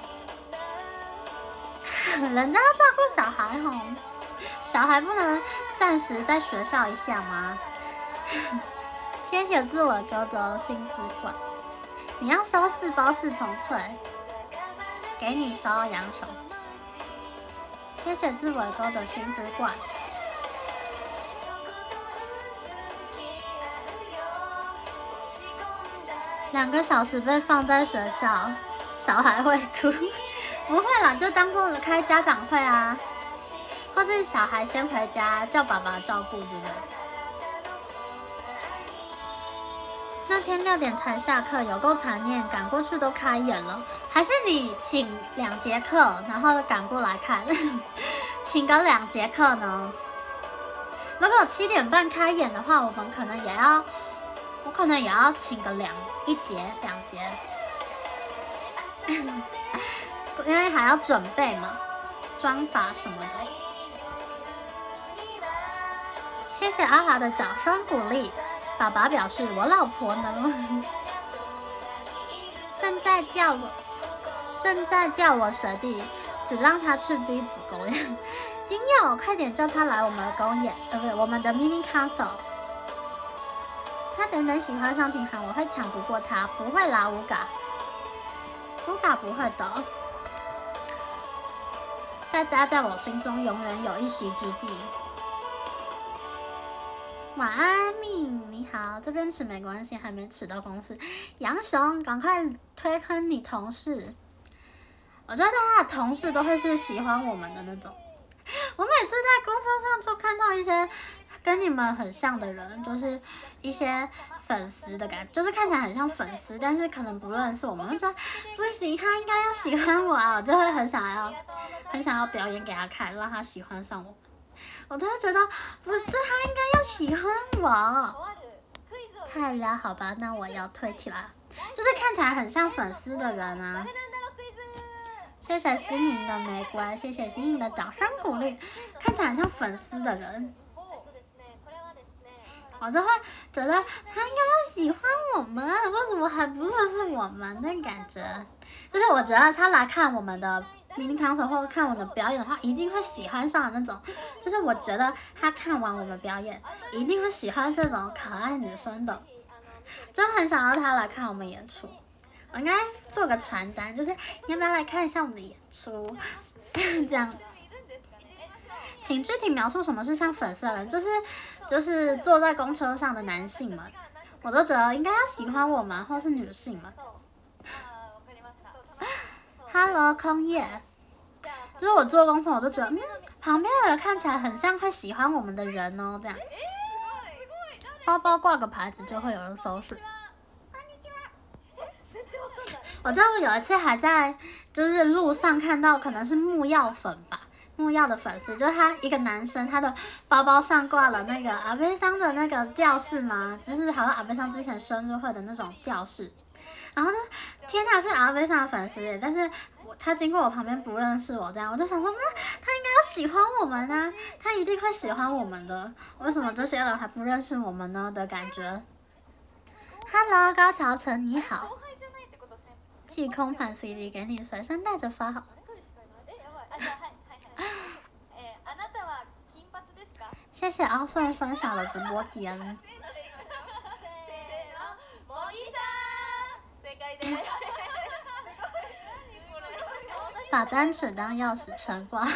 人家要照顾小孩吼，小孩不能暂时在学校一下吗？谢谢自我哥哥心之馆，你要收4包4重脆，给你收杨雄。谢谢自我哥的心之馆。2个小时被放在学校，小孩会哭？不会啦，就当做开家长会啊，或是小孩先回家，叫爸爸照顾之类的。那天6点才下课，有够残念，赶过去都开演了。还是你请2节课，然后赶过来看，请个2节课呢？如果7点半开演的话，我可能也要请个1节2节，因为还要准备嘛，妆法什么的。谢谢阿华的掌声鼓励。爸爸表示我老婆呢，正在吊我学弟，只让他去逼子公演。金佑，快点叫他来我们的公演，不是我们的 mini concert。他等等喜欢上品涵，我会抢不过他，不会啦，乌嘎不会的。大家在我心中永远有一席之地。晚安，命你好，这边吃没关系，还没吃到公司。杨雄，赶快推坑你同事。我觉得他的同事都会是喜欢我们的那种。我每次在公车上就看到一些跟你们很像的人，就是一些粉丝的感觉，就是看起来很像粉丝，但是可能不认识我们，就觉得不行，他应该要喜欢我啊，我就会很想要表演给他看，让他喜欢上我们。我就会觉得不是，他应该要喜欢我。太了，好吧，那我要推起来，就是看起来很像粉丝的人啊。谢谢心颖的玫瑰，谢谢心颖的掌声鼓励，看起来很像粉丝的人，我就会觉得他应该要喜欢我们，为什么还不认识我们的感觉？就是我觉得他来看我们的mini concert或者看我的表演的话，一定会喜欢上的那种。就是我觉得他看完我们表演，一定会喜欢这种可爱女生的，就很想要他来看我们演出。我应该做个传单，就是你要不要来看一下我们的演出？这样，请具体描述什么是像粉丝的人，就是坐在公车上的男性们，我都觉得应该要喜欢我们，或是女性们。Hello， 空叶，就是我坐公车，我都觉得，旁边的人看起来很像会喜欢我们的人哦，这样。包包挂个牌子就会有人搜寻。我就有一次还在就是路上看到，可能是木曜粉吧，木曜的粉丝，就是他一个男生，他的包包上挂了那个阿贝桑的那个吊饰嘛，就是好像阿贝桑之前生日会的那种吊饰。然后就天哪，是阿贝桑的粉丝耶！但是他经过我旁边不认识我，这样我就想说，那他应该要喜欢我们啊，他一定会喜欢我们的。为什么这些人还不认识我们呢？的感觉。Hello， 高桥成你好，寄空盘 CD 给你，随身带着发好。谢谢阿顺分享的直播点。把单曲当钥匙圈挂，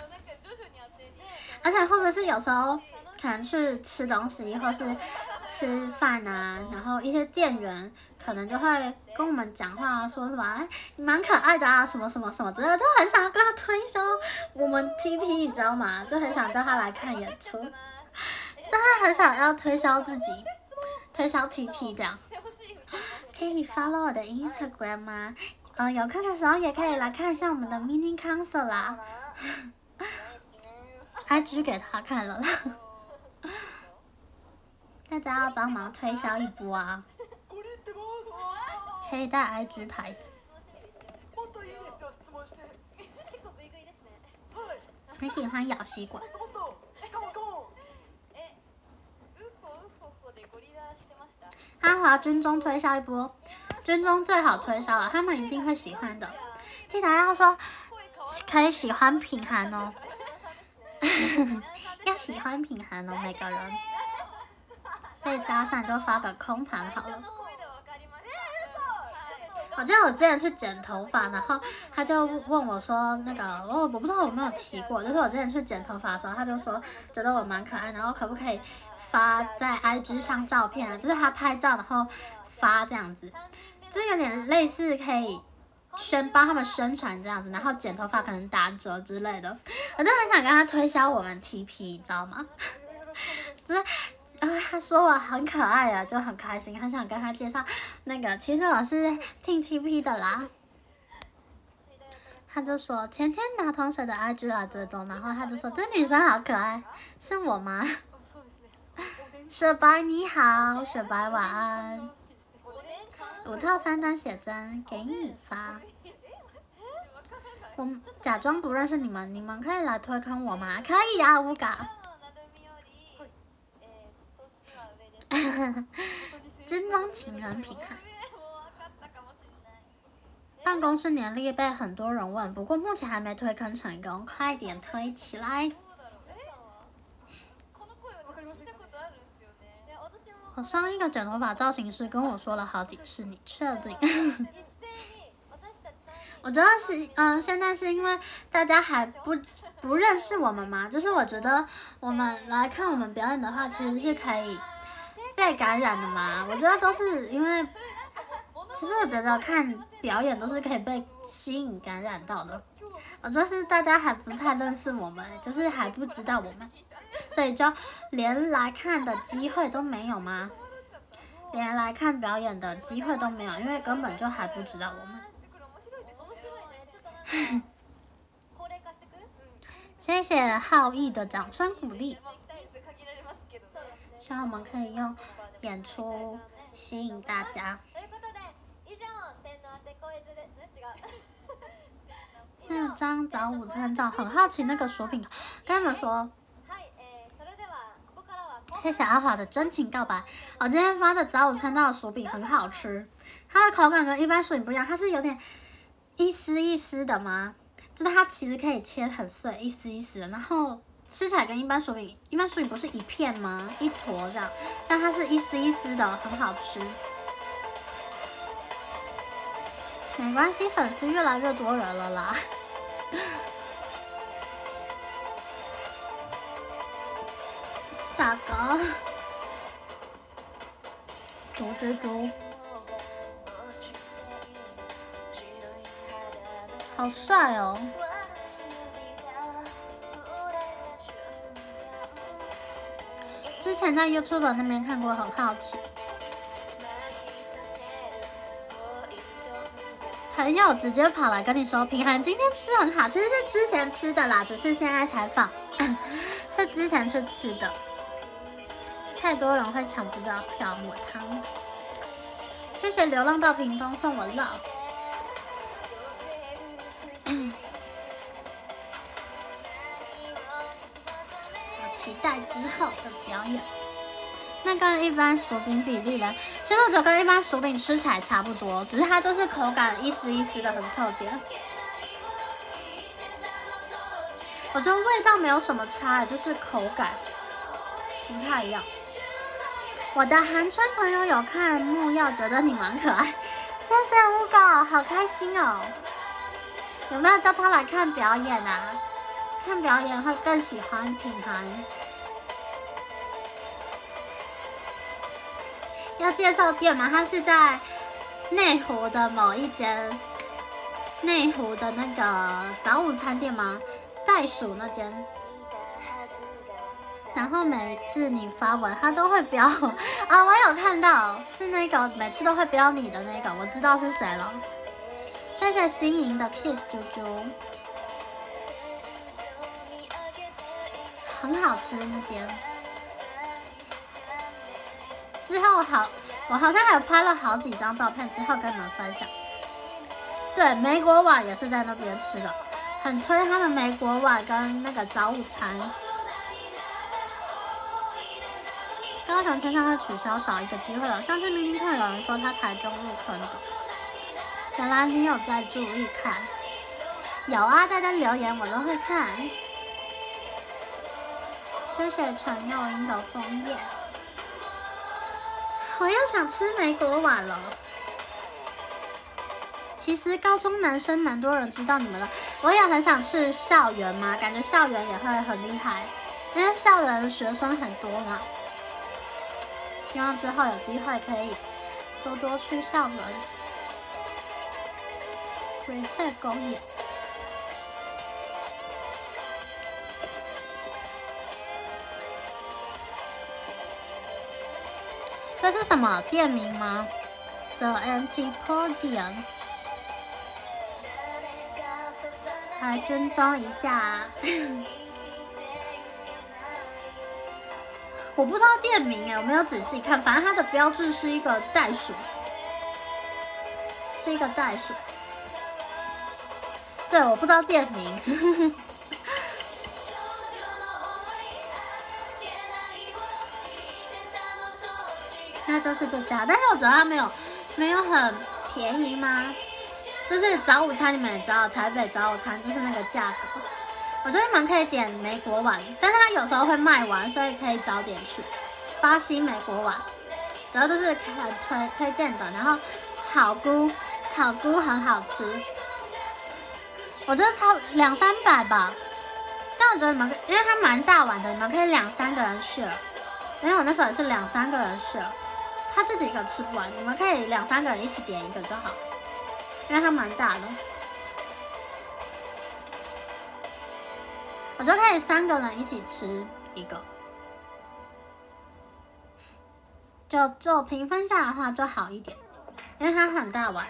而且或者是有时候可能去吃东西或是吃饭啊，然后一些店员可能就会跟我们讲话，说什么哎你蛮可爱的啊，什么什么什么之类的，就很想要跟他推销我们 TP， 你知道吗？就很想叫他来看演出，就会很想要推销自己，推销 TP 这样。可以 follow 我的 Instagram 吗？有空的时候也可以来看一下我们的 mini concert 啦。IG 给他看了啦，大家要帮忙推销一波啊！ 可以带 IG 牌子。很喜欢咬吸管。阿华军中推销一波，军中最好推销了，他们一定会喜欢的。记得要说可以喜欢品涵哦，要喜欢品涵哦，每个人被搭讪就发个空盘好了。我记得我之前去剪头发，然后他就问我说，那个我不知道我有没有提过，就是我之前去剪头发的时候，他就说觉得我蛮可爱，然后可不可以发在 IG 上照片啊？就是他拍照然后发这样子，就是有点类似可以帮他们宣传这样子，然后剪头发可能打折之类的。我就很想跟他推销我们 TP， 你知道吗？就是他说我很可爱啊，就很开心，很想跟他介绍那个，其实我是听 TP 的啦。他就说前天拿同学的 IG 来追踪，然后他就说这女生好可爱，是我吗？雪白你好，雪白晚安。5套3单写真给你发。我假装不认识你们，你们可以来推坑我吗？可以啊，乌嘎。军中情人品涵。办公室年历被很多人问，不过目前还没推坑成功，快点推起来！我上一个剪头发造型师跟我说了好几次，你确定？我觉得是，现在是因为大家还不认识我们嘛，就是我觉得我们来看我们表演的话，其实是可以被感染的嘛。我觉得都是因为，其实我觉得看表演都是可以被吸引感染到的。我觉得是大家还不太认识我们，就是还不知道我们，所以就连来看的机会都没有吗？连来看表演的机会都没有，因为根本就还不知道我们。谢谢浩义的掌声鼓励，希望我们可以用演出吸引大家。那张早午餐照，很好奇那个薯饼，跟你们说，谢谢阿华的真情告白。我今天发的早午餐照的薯饼很好吃，它的口感跟一般薯饼不一样，它是有点一丝一丝的吗？就是它其实可以切很碎，一丝一丝的，然后吃起来跟一般薯饼不是一片吗？一坨这样，但它是一丝一丝的，很好吃。没关系，粉丝越来越多人了啦。大哥，竹蜘蛛，好帅哦！之前在 YouTube 那边看过，很好奇。朋友直接跑来跟你说，品涵今天吃很好，其实是之前吃的啦，只是现在才放，是之前去吃的。太多人会抢不到票，抹汤。谢谢流浪到屏东送我 love。我期待之后的表演。那跟一般薯饼比例呢？其实我觉得跟一般薯饼吃起来差不多，只是它就是口感一丝一丝的，很特别。我觉得味道没有什么差，就是口感不太一样。我的韩川朋友有看木曜，觉得你蛮可爱，谢谢乌狗，好开心哦！有没有叫他来看表演啊？看表演会更喜欢品涵。要介绍店吗？它是在内湖的某一间，内湖的那个早午餐店吗？袋鼠那间。然后每次你发文，它都会标我啊，我有看到，是那个每次都会标你的那个，我知道是谁了。谢谢新颖的 Kiss 猪猪，很好吃那间。之后我好像还有拍了好几张照片，之后跟你们分享。对，美国碗也是在那边吃的，很推他们美国碗跟那个早午餐。高雄签唱会取消，少一个机会了。上次明星课有人说他台中入坑的，原来你有在注意看？有啊，大家留言我都会看。谢谢陈佑英的枫叶。我又想吃美国碗了。其实高中男生蛮多人知道你们的，我也很想去校园嘛，感觉校园也会很厉害，因为校园学生很多嘛。希望之后有机会可以多多去校园。reset 公演。这是什么店名吗 ？The Antipodium。来追踪一下。我不知道店名哎，我没有仔细看，反正它的标志是一个袋鼠，是一个袋鼠。对，我不知道店名。那就是这家，但是我觉得它没有很便宜吗？就是早午餐你们也知道，台北早午餐就是那个价格。我觉得你们可以点美国碗，但是它有时候会卖完，所以可以早点去。巴西美国碗，主要就是很推荐的。然后炒菇很好吃，我觉得超200-300吧。但我觉得你们，因为它蛮大碗的，你们可以2-3个人share。因为我那时候也是2-3个人share，他自己一个吃不完，你们可以2-3个人一起点一个就好，因为它蛮大的。我就可以3个人一起吃一个，就平分下来的话就好一点，因为它很大碗。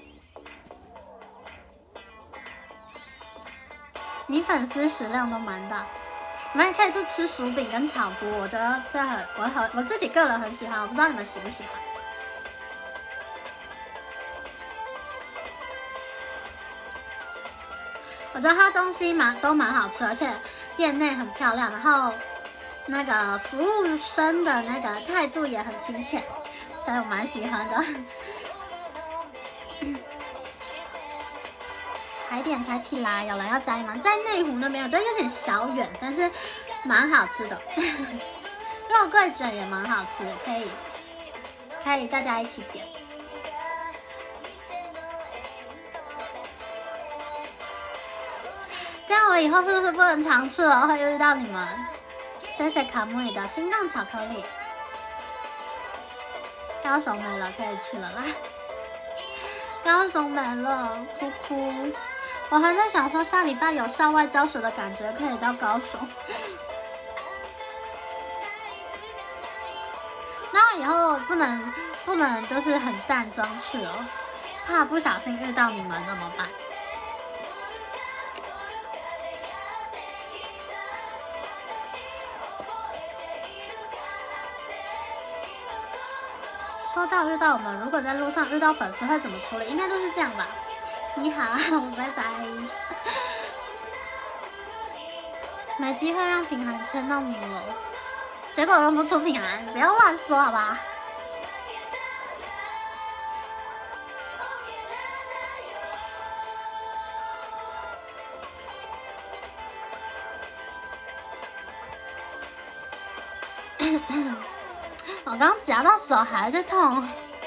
你粉丝食量都蛮大，你们也可以去吃薯饼跟炒菇，我觉得这我自己个人很喜欢，我不知道你们喜不喜欢。我觉得它东西都蛮好吃，而且店内很漂亮，然后那个服务生的那个态度也很亲切，所以我蛮喜欢的。踩点踩起来，有人要加一吗？在内湖那边，我觉得有点小远，但是蛮好吃的。肉桂卷也蛮好吃，可以大家一起点。这样我以后是不是不能常去了？会遇到你们。谢谢卡木里的心动巧克力。高雄没了，可以去了啦。高雄没了，哭哭。我还在想说，下礼拜有校外教学的感觉，可以到高雄。那以后不能就是很淡妆去了，怕不小心遇到你们怎么办？说到遇到我们，如果在路上遇到粉丝会怎么处理？应该都是这样吧。你好，拜拜。没机会让品涵签到你了，结果认不出品涵，不要乱说好吧？我刚夹到手还在痛。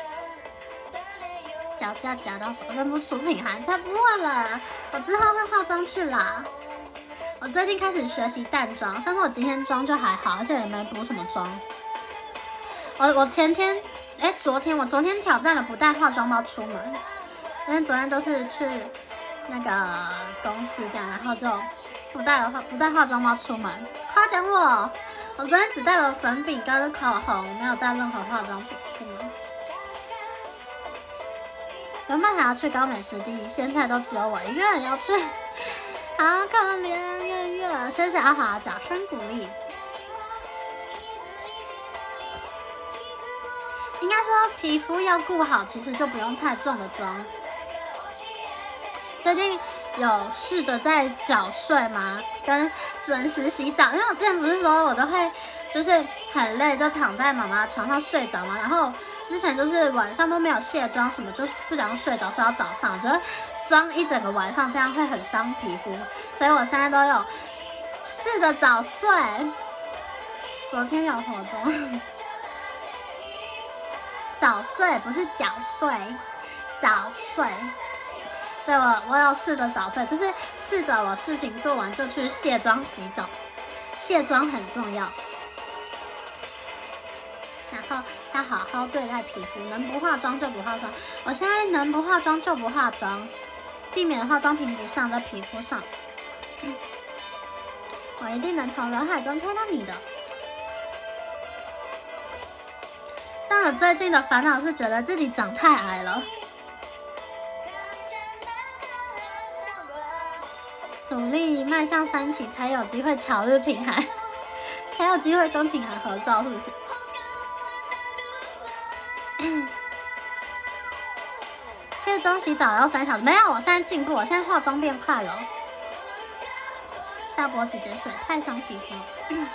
夹到手，认不出品涵，才不会了，我之后会化妆去啦。我最近开始学习淡妆，像是我今天妆就还好，而且也没补什么妆。我昨天挑战了不带化妆包出门，因为昨天都是去那个公司这样，然后就不带化妆包出门。夸奖我！我昨天只带了粉饼跟口红，没有带任何化妆品出门。原本还要去高美湿地，现在都只有我一个人要去，好可怜月月。谢谢阿华掌声鼓励。 应该说皮肤要顾好，其实就不用太重的妆。最近有试着在早睡吗？跟准时洗澡，因为我之前不是说我都会就是很累就躺在妈妈床上睡着嘛，然后之前就是晚上都没有卸妆什么，就是不想睡着睡到早上，我觉得妆一整个晚上这样会很伤皮肤，所以我现在都有试着早睡。昨天有活动，早睡不是早睡，早睡。对，我有试着早睡，就是试着我事情做完就去卸妆洗澡，卸妆很重要。然后要好好对待皮肤，能不化妆就不化妆。我现在能不化妆就不化妆，避免化妆品质上在皮肤上。我一定能从人海中看到你的。但我最近的烦恼是觉得自己长太矮了。努力迈向3期才有机会巧遇品涵，才有机会跟品涵合照，是不是？卸妆洗澡要3小时，没有，我现在进步，我现在化妆变快了。下播直接睡，太伤皮肤了。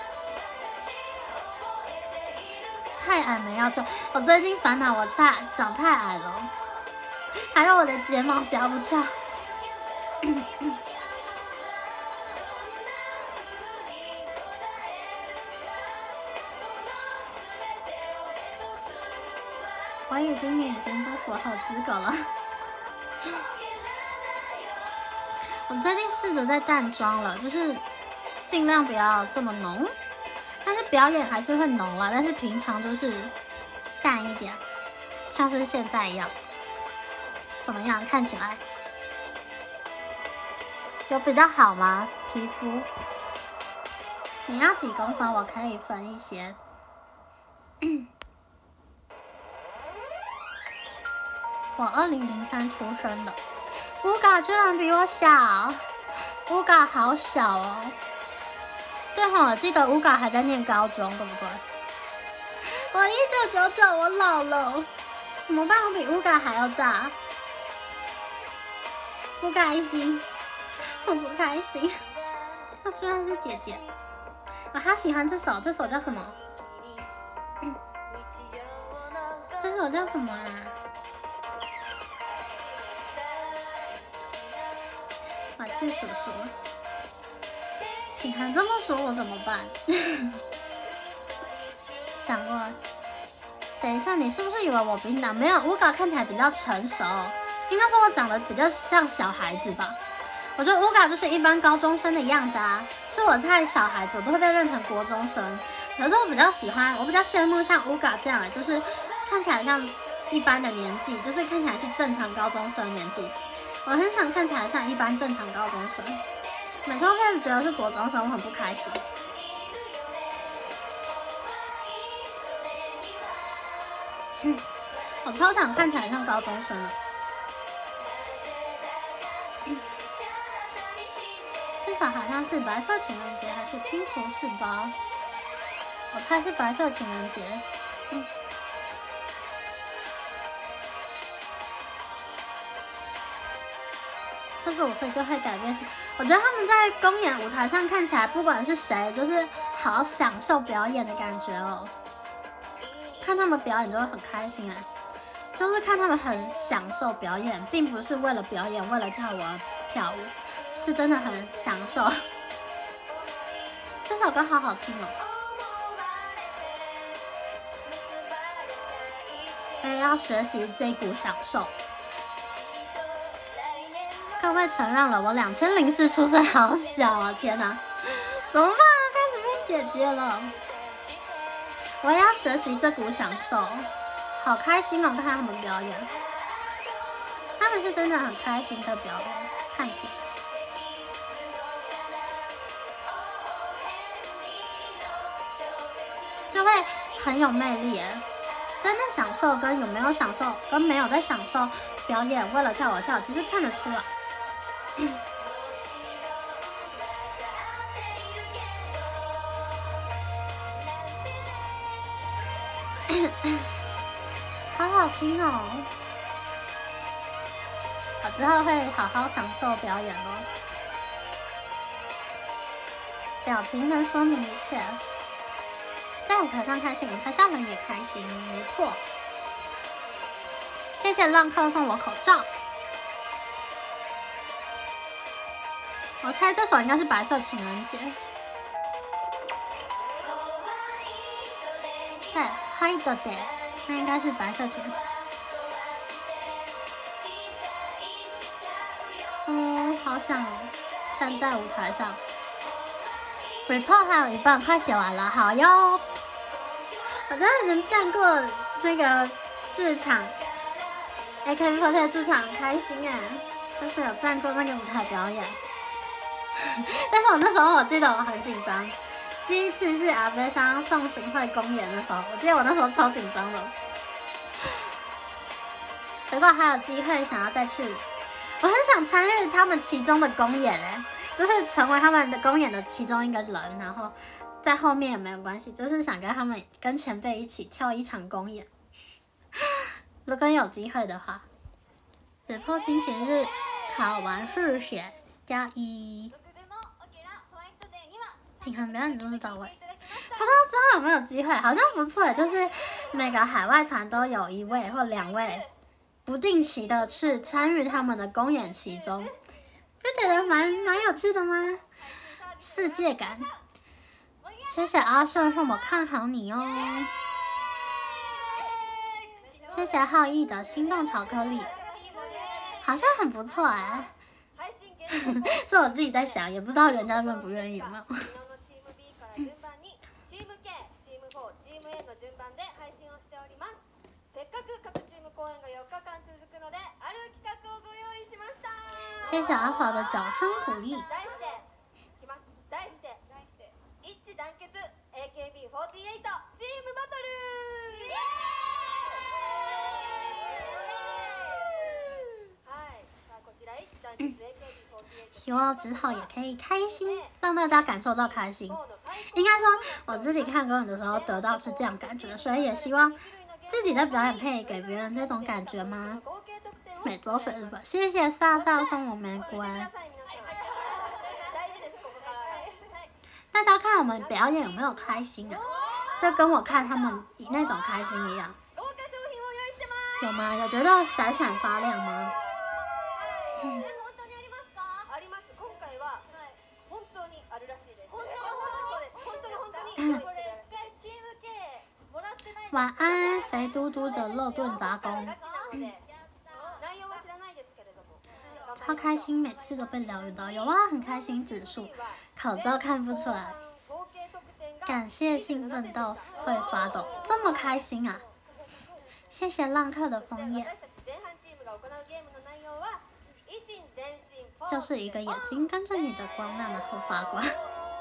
太矮没要皱，我最近烦恼我长太矮了，还有我的睫毛夹不翘。我今年已经不符合资格了。我最近试着在淡妆了，就是尽量不要这么浓，但是表演还是会浓啦，但是平常就是淡一点，像是现在一样。怎么样？看起来有比较好吗？皮肤？你要几公分？我可以分一些。我2003出生的，乌嘎居然比我小，乌嘎好小哦。对吼，我记得乌嘎还在念高中，对不对？我1999，我老了，怎么办？我比乌嘎还要大，不开心，我不开心。她居然是姐姐，她喜欢这首，这首叫什么？这首叫什么啊？我是叔叔，品涵这么说我怎么办？想过，等一下，你是不是以为我比你大？没有，乌嘎看起来比较成熟，应该说我长得比较像小孩子吧。我觉得乌嘎就是一般高中生的样子啊，是我太小孩子，我都会被认成国中生。有时候我比较喜欢，我比较羡慕像乌嘎这样，就是看起来像一般的年纪，就是看起来是正常高中生的年纪。我很想看起来像一般正常高中生，每次都开始觉得是国中生，我很不开心。我超想看起来像高中生的。至少好像是白色情人节还是拼图4包，我猜是白色情人节。45岁就会改变。我觉得他们在公演舞台上看起来，不管是谁，就是好享受表演的感觉哦。看他们表演就会很开心哎，就是看他们很享受表演，并不是为了表演、为了跳舞而跳舞，是真的很享受。这首歌好好听哦。我也要学习这股享受。各位承让了，我2004出生，好小啊！天哪，怎么办？开始变姐姐了。我也要学习这股享受，好开心哦！看他们表演，他们是真的很开心的表演，看起来。就会很有魅力耶，真的享受跟有没有享受，跟没有在享受表演，为了跳而跳，其实看得出来。 好听哦！我之后会好好享受表演咯。表情能说明一切，在舞台上开心，舞台下人也开心，没错。谢谢浪客送我口罩。我猜这首应该是白色情人节。对，嗨的的，那应该是白色情人节。好想站在舞台上。report 还有一半，快写完了，好哟。我真的能站过那个剧场 ，AKB48 剧场，很开心哎，就是有站过那个舞台表演。但是我那时候我记得我很紧张，第一次是阿贝桑送行会公演的时候，我记得我那时候超紧张的。如果还有机会想要再去，我很想参与他们其中的公演哎，就是成为他们的公演的其中一个人，然后在后面也没有关系，就是想跟他们跟前辈一起跳一场公演。如果有机会的话，report 星期日考完试写加1。平衡表演都是到位，不知道之后有没有机会，好像不错，就是每个海外团都有1位或2位，不定期的去参与他们的公演其中，不觉得蛮有趣的吗？世界感。谢谢阿顺说我看好你哦。谢谢浩毅的心动巧克力，好像很不错哎。是我自己在想，也不知道人家愿不愿意有没有。谢谢阿华的掌声鼓励。希望之后也可以开心，让大家感受到开心。应该说我自己看公演的时候得到是这样感觉，所以也希望自己的表演可以给别人这种感觉吗？每周粉丝吧，谢谢萨萨送我玫瑰。大家看我们表演有没有开心啊？就跟我看他们那种开心一样，有吗？有觉得闪闪发亮吗？晚安，肥嘟嘟的肉盾杂工。超开心，每次都被疗愈到，有啊，很开心指数，口罩看不出来。感谢兴奋到会发抖，这么开心啊！谢谢浪客的枫叶，就是一个眼睛跟着你的光亮然后发光。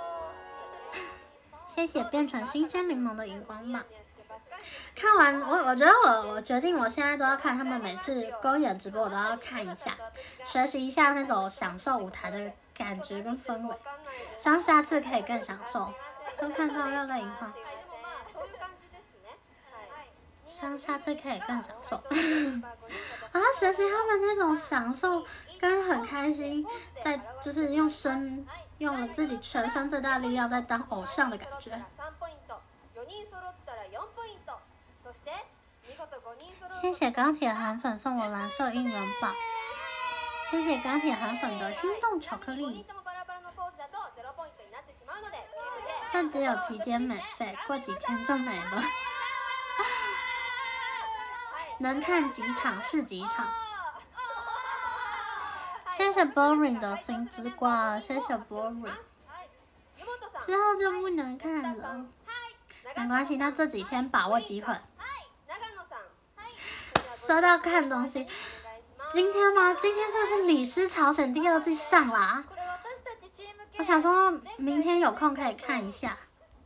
谢谢变成新鲜柠檬的荧光棒。看完我觉得我决定我现在都要看他们每次公演直播，我都要看一下，学习一下那种享受舞台的感觉跟氛围，希望下次可以更享受。都看到热泪盈眶，希望下次可以更享受。我要学习他们那种享受跟很开心，在就是用了自己全身最大力量在当偶像的感觉。谢谢钢铁韩粉送我蓝色应援棒，谢谢钢铁韩粉的心动巧克力。这只有期间免费，过几天就没了。能看几场是几场。谢谢 Boring 的星之挂，谢谢 Boring。之后就不能看了，没关系，那这几天把握机会。说到看东西，今天吗？今天是不是《李氏朝鲜》第2季上啦？我想说明天有空可以看一下。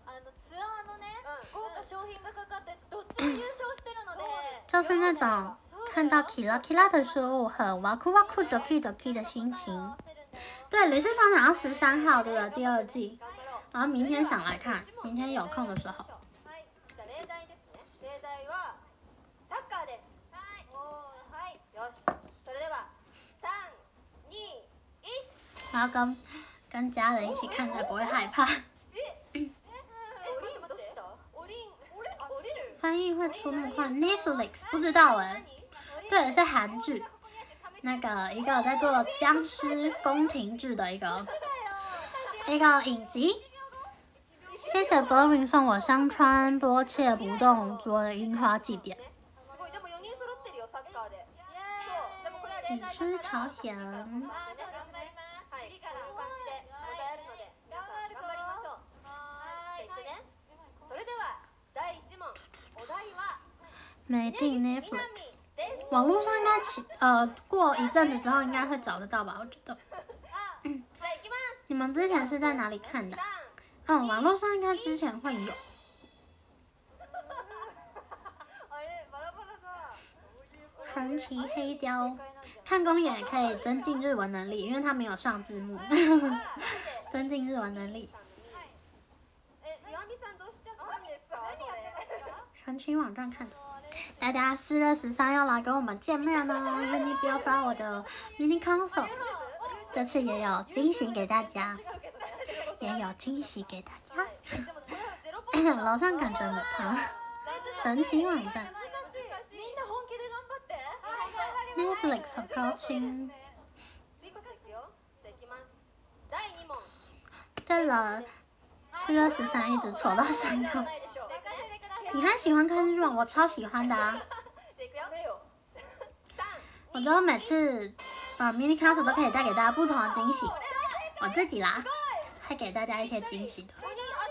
就是那种看到 Kira Kira 的事物很哇酷哇酷 Doki Doki 的心情。对，《吕氏朝鲜》要13号对吧？第2季，然后明天想来看，明天有空的时候。 然后跟家人一起看才不会害怕。翻译会出那么快 ？Netflix 不知道哎，对，是韩剧，那个一个在做僵尸宫廷剧的一个影集。谢谢 Blowing 送我香川波切不动捉的樱花祭典。你是朝鲜。没订 Netflix， 网络上应该过一阵子之后应该会找得到吧？我觉得。你们之前是在哪里看的？网络上应该之前会有。神奇黑雕，看公演也可以增进日文能力，因为它没有上字幕，增进日文能力。神奇网站看的，大家4月13要来跟我们见面哦 ！Universal Flower 的 Mini Console， 这次也有惊喜给大家，楼上感觉很烫。神奇网站 ，Netflix 很高清。对了，4月13一直戳到伤口。你还喜欢看日剧吗？我超喜欢的啊！我觉得每次Mini Console 都可以带给大家不同的惊喜，我自己啦，会给大家一些惊喜的。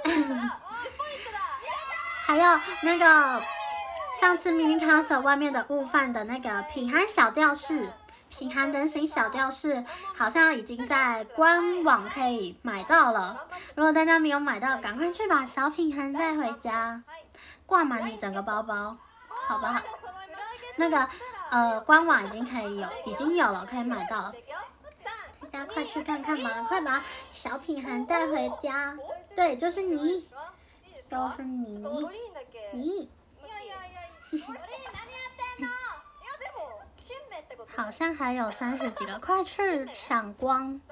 还有那个上次 Mini Console 外面的悟饭的那个品涵小吊饰，品涵人形小吊饰，好像已经在官网可以买到了。如果大家没有买到，赶快去把小品涵带回家。挂满你整个包包，好不好？那个官网已经有了，可以买到了。大家快去看看吧，快把小品涵带回家。对，就是你，都是你。好像还有30几个，快去抢光！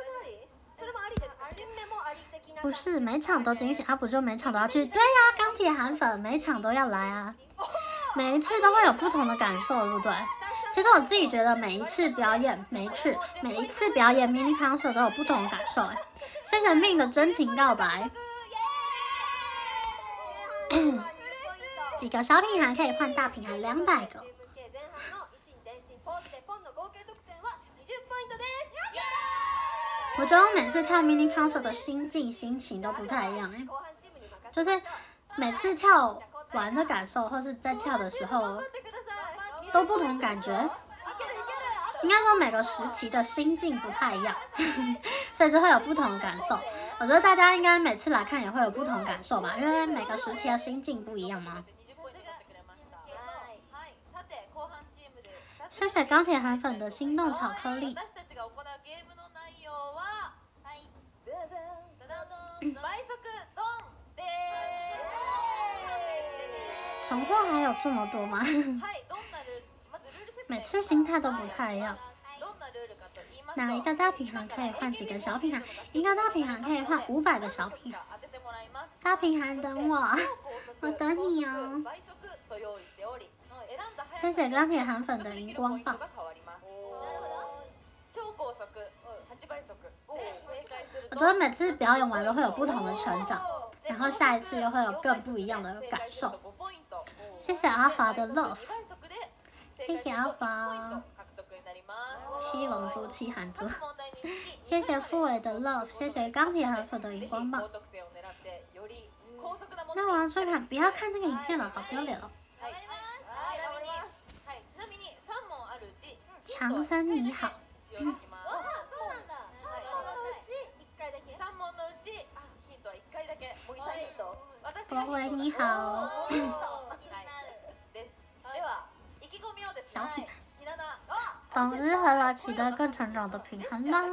不是每场都惊喜，不就每场都要去？对呀，钢铁韩粉每场都要来啊，每一次都会有不同的感受，对不对？其实我自己觉得每一次表演 Mini Console 都有不同的感受。谢谢命的真情告白。几个小品涵可以换大品涵200个。我觉得我每次跳 Mini Console 的心情都不太一样就是每次跳完的感受，或是在跳的时候都不同感觉。应该说每个时期的心境不太一样，所以就会有不同的感受。我觉得大家应该每次来看也会有不同感受吧，因为每个时期的心境不一样嘛。谢谢钢铁韩粉的心动巧克力。存货还有这么多吗？每次心态都不太一样。哪一个大品涵可以换几个小品涵？一个大品涵可以换500个小品涵。大品涵等我，我等你哦。谢谢钢铁韩粉的荧光棒。我觉得每次表演完都会有不同的成长，然后下一次又会有更不一样的感受。谢谢阿华的 love， 谢谢阿华。7龙珠7韩珠，谢谢傅伟的 love， 谢谢钢铁韩粉的荧光棒。那我要去看，不要看那个影片了，好丢脸哦。强森你好。博维你好。小品总之回来期待更成长的平衡啦。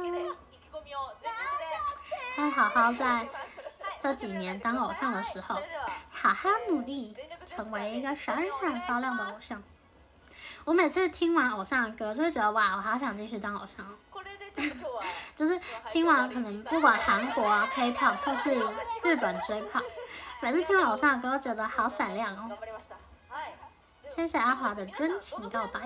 会好好在这几年当偶像的时候，好好努力，成为一个闪闪发亮的偶像。我每次听完偶像的歌，就会觉得哇，我好想继续当偶像。 就是听完可能不管韩国啊 K-pop 或是日本 J-pop， 每次听完偶像的歌觉得好闪亮哦。谢谢阿华的真情告白。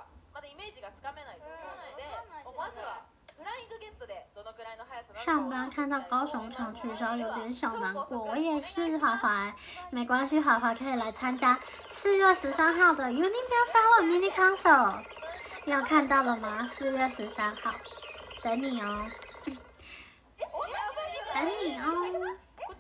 上班看到高雄场取消，有点小难过。我也是，华华，没关系，华华可以来参加4月13号的 Union Flower Mini Concert。你有看到了吗？4月13号，等你哦，等你哦。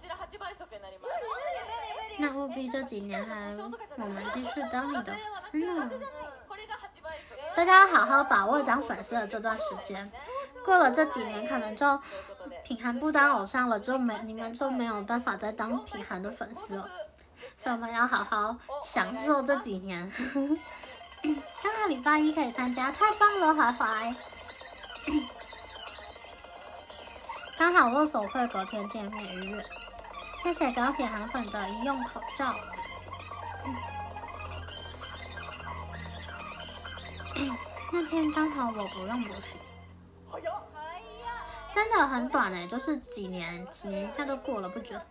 那务必这几年我们继续当你的粉丝呢。大家要好好把握当粉丝的这段时间。过了这几年，可能就品涵不当偶像了，你们就没有办法再当品涵的粉丝了。所以我们要好好享受这几年。刚好礼拜一可以参加，太棒了，怀怀。刚好握手会隔天见面愉悦。谢谢钢铁韩粉的医用口罩。那天刚好我不用补习。真的很短哎，就是几年一下就过了，不觉得？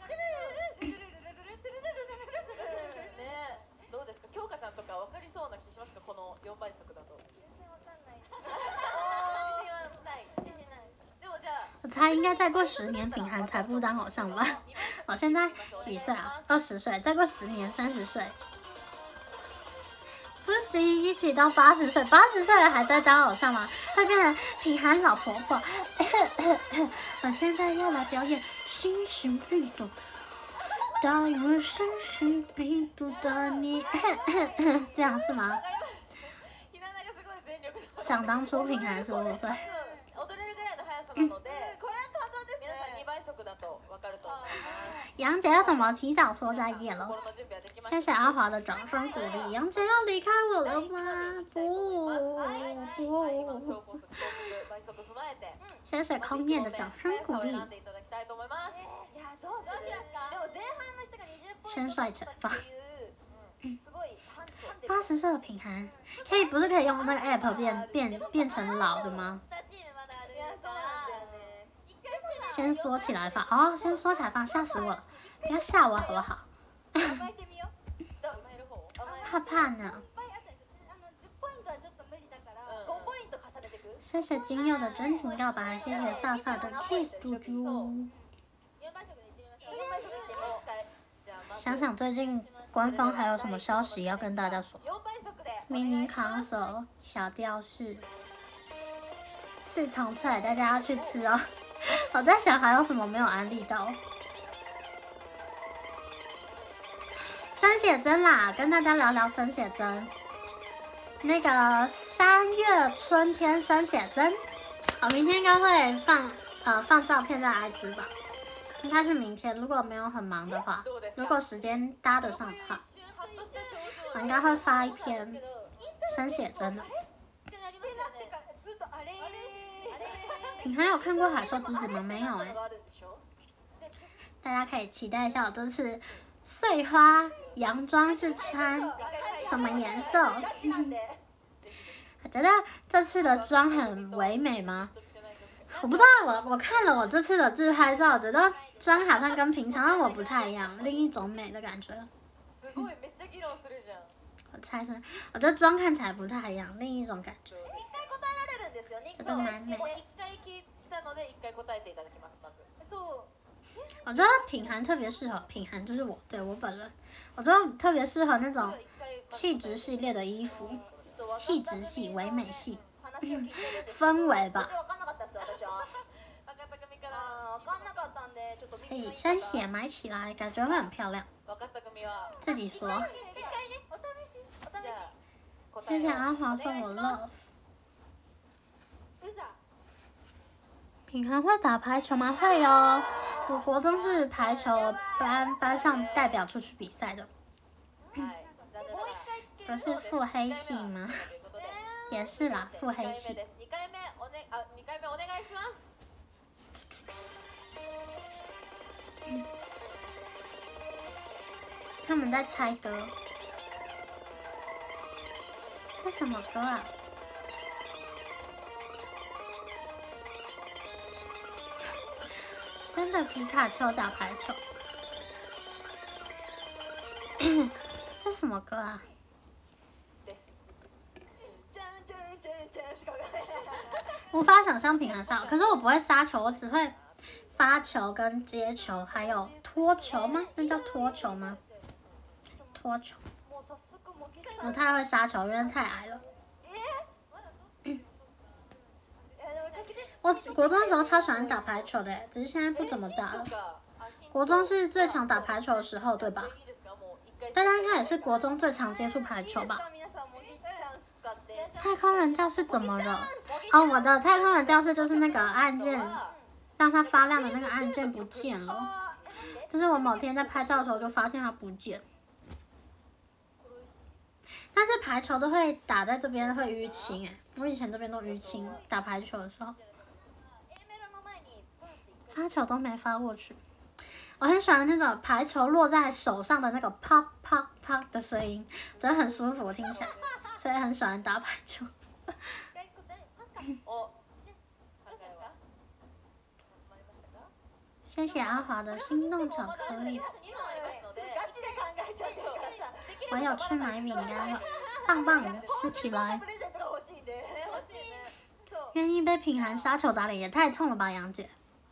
我猜应该再过10年，品涵才不当偶像吧？我现在几岁啊？20岁，再过10年30岁。不行，一起到80岁，80岁了还在当偶像吗？会变成品涵老婆婆。我现在要来表演星星绿度，大约星星绿度的你，这样是吗？想当初品涵15岁。杨姐要怎么提早说再见了？谢谢阿华的掌声鼓励。杨姐要离开我了吗？不。谢谢空燕的掌声鼓励。先帅惩罚。80岁的品涵，不是可以用那个 app 变成老的吗？先缩起来放哦，先缩起来放，吓死我了！不要吓我好不好？怕怕呢。谢谢金佑的真情告白，谢谢飒飒的 kiss 猪猪。想想最近官方还有什么消息要跟大家说 ？mini console 小吊饰4重脆，大家要去吃哦。我在想还有什么没有安利到？生血针啦，跟大家聊聊生血针。那个3月春天生血针，我明天应该会放照片在 IG 吧，应该是明天，如果没有很忙的话，如果时间搭得上的话，我应该会发一篇生血针的。你还有看过海兽之子吗？没有哎，大家可以期待一下我这次碎花洋装是穿什么颜色？我觉得这次的妆很唯美吗？我不知道，我看了我这次的自拍照，我觉得妆好像跟平常我不太一样，另一种美的感觉。我猜是，我觉得妆看起来不太一样，另一种感觉。觉得蛮美。我觉得品涵特别适合，品涵就是我，对我本人，我觉得特别适合那种气质系列的衣服，气质系、唯美系，氛围吧。所以生血买起来，感觉会很漂亮。自己说。谢谢阿华送我 love。品涵会打排球吗？会哦，我国中是排球班上代表出去比赛的。不是腹黑系吗？也是啦，腹黑系。他们在猜歌，这什么歌啊？ 真的皮卡丘打排球。这什么歌啊？无法想象平衡杀手，可是我不会杀球，我只会发球跟接球，还有拖球吗？那叫拖球吗？拖球。不太会杀球，因为太矮了。我国中的时候超喜欢打排球的，只是现在不怎么打了。国中是最常打排球的时候，对吧？大家应该也是国中最常接触排球吧？太空人吊饰怎么了？哦，我的太空人吊饰就是那个按键，让它发亮的那个按键不见了。就是我某天在拍照的时候就发现它不见。但是排球都会打在这边会淤青我以前这边都淤青，打排球的时候，发球都没发过去。我很喜欢那种排球落在手上的那个啪啪啪的声音，觉得很舒服，听起来，所以很喜欢打排球。谢谢阿华的心动巧克力。我有去买饼干了，棒棒，吃起来。愿意被品涵杀球打脸也太痛了吧，杨姐。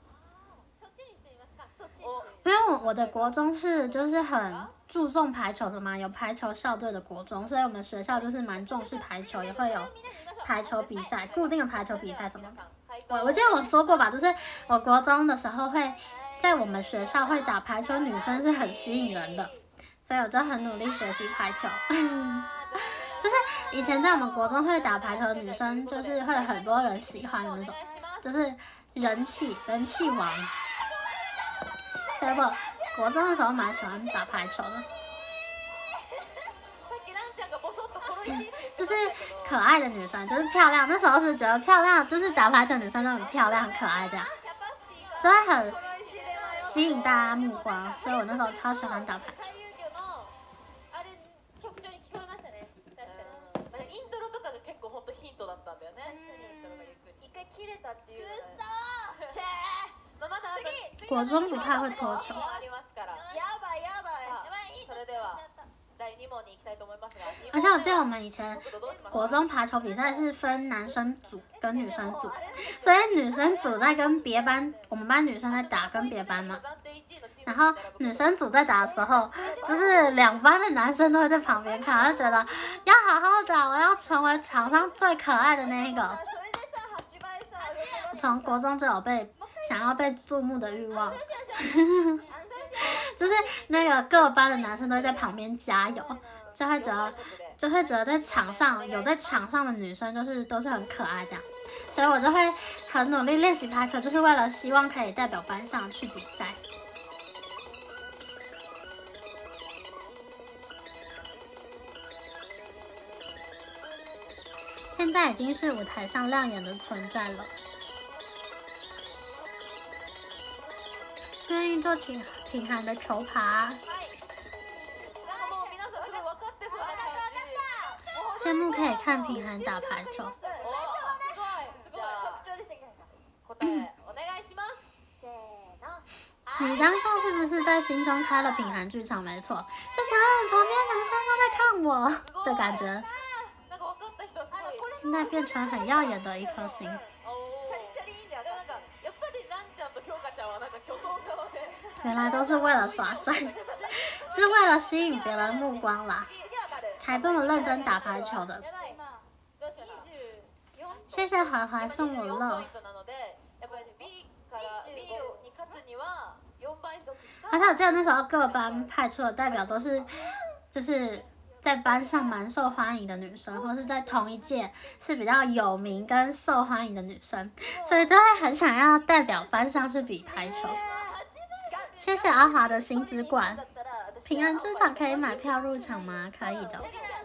因为我的国中是就是很注重排球的嘛，有排球校队的国中，所以我们学校就是蛮重视排球，也会有排球比赛，固定的排球比赛什么的。我记得我说过吧，就是我国中的时候会在我们学校会打排球，女生是很吸引人的，所以我就很努力学习排球。就是以前在我们国中会打排球的女生，就是会很多人喜欢的那种，就是人气王。所以我国中的时候蛮喜欢打排球的，就是可爱的女生，就是漂亮。那时候是觉得漂亮，就是打排球女生都很漂亮、很可爱的，就会很吸引大家目光。所以我那时候超喜欢打排球。国中不太会拖球。而且我记得我们以前国中排球比赛是分男生组跟女生组，所以女生组在跟别班，我们班女生在打跟别班嘛，然后女生组在打的时候，就是两班的男生都会在旁边看，就觉得要好好打，我要成为场上最可爱的那一个。从国中就有想要被注目的欲望，就是那个各班的男生都会在旁边加油，就会觉得在场上的女生就是都是很可爱这样，所以我就会很努力练习排球，就是为了希望可以代表班上去比赛。现在已经是舞台上亮眼的存在了。愿意做起品涵的球爬，羡慕可以看品涵打排球。你当下是不是在心中开了品涵剧场？没错，就想要旁边男生都在看我的感觉。现在变成很耀眼的一颗星。原来都是为了耍帅，是为了吸引别人目光啦，才这么认真打排球的。谢谢怀怀送我乐。而且我记得那时候各班派出的代表都是，就是在班上蛮受欢迎的女生，或是在同一届是比较有名跟受欢迎的女生，所以就会很想要代表班上去比排球。谢谢阿华的心之冠。平安剧场可以买票入场吗？可以的。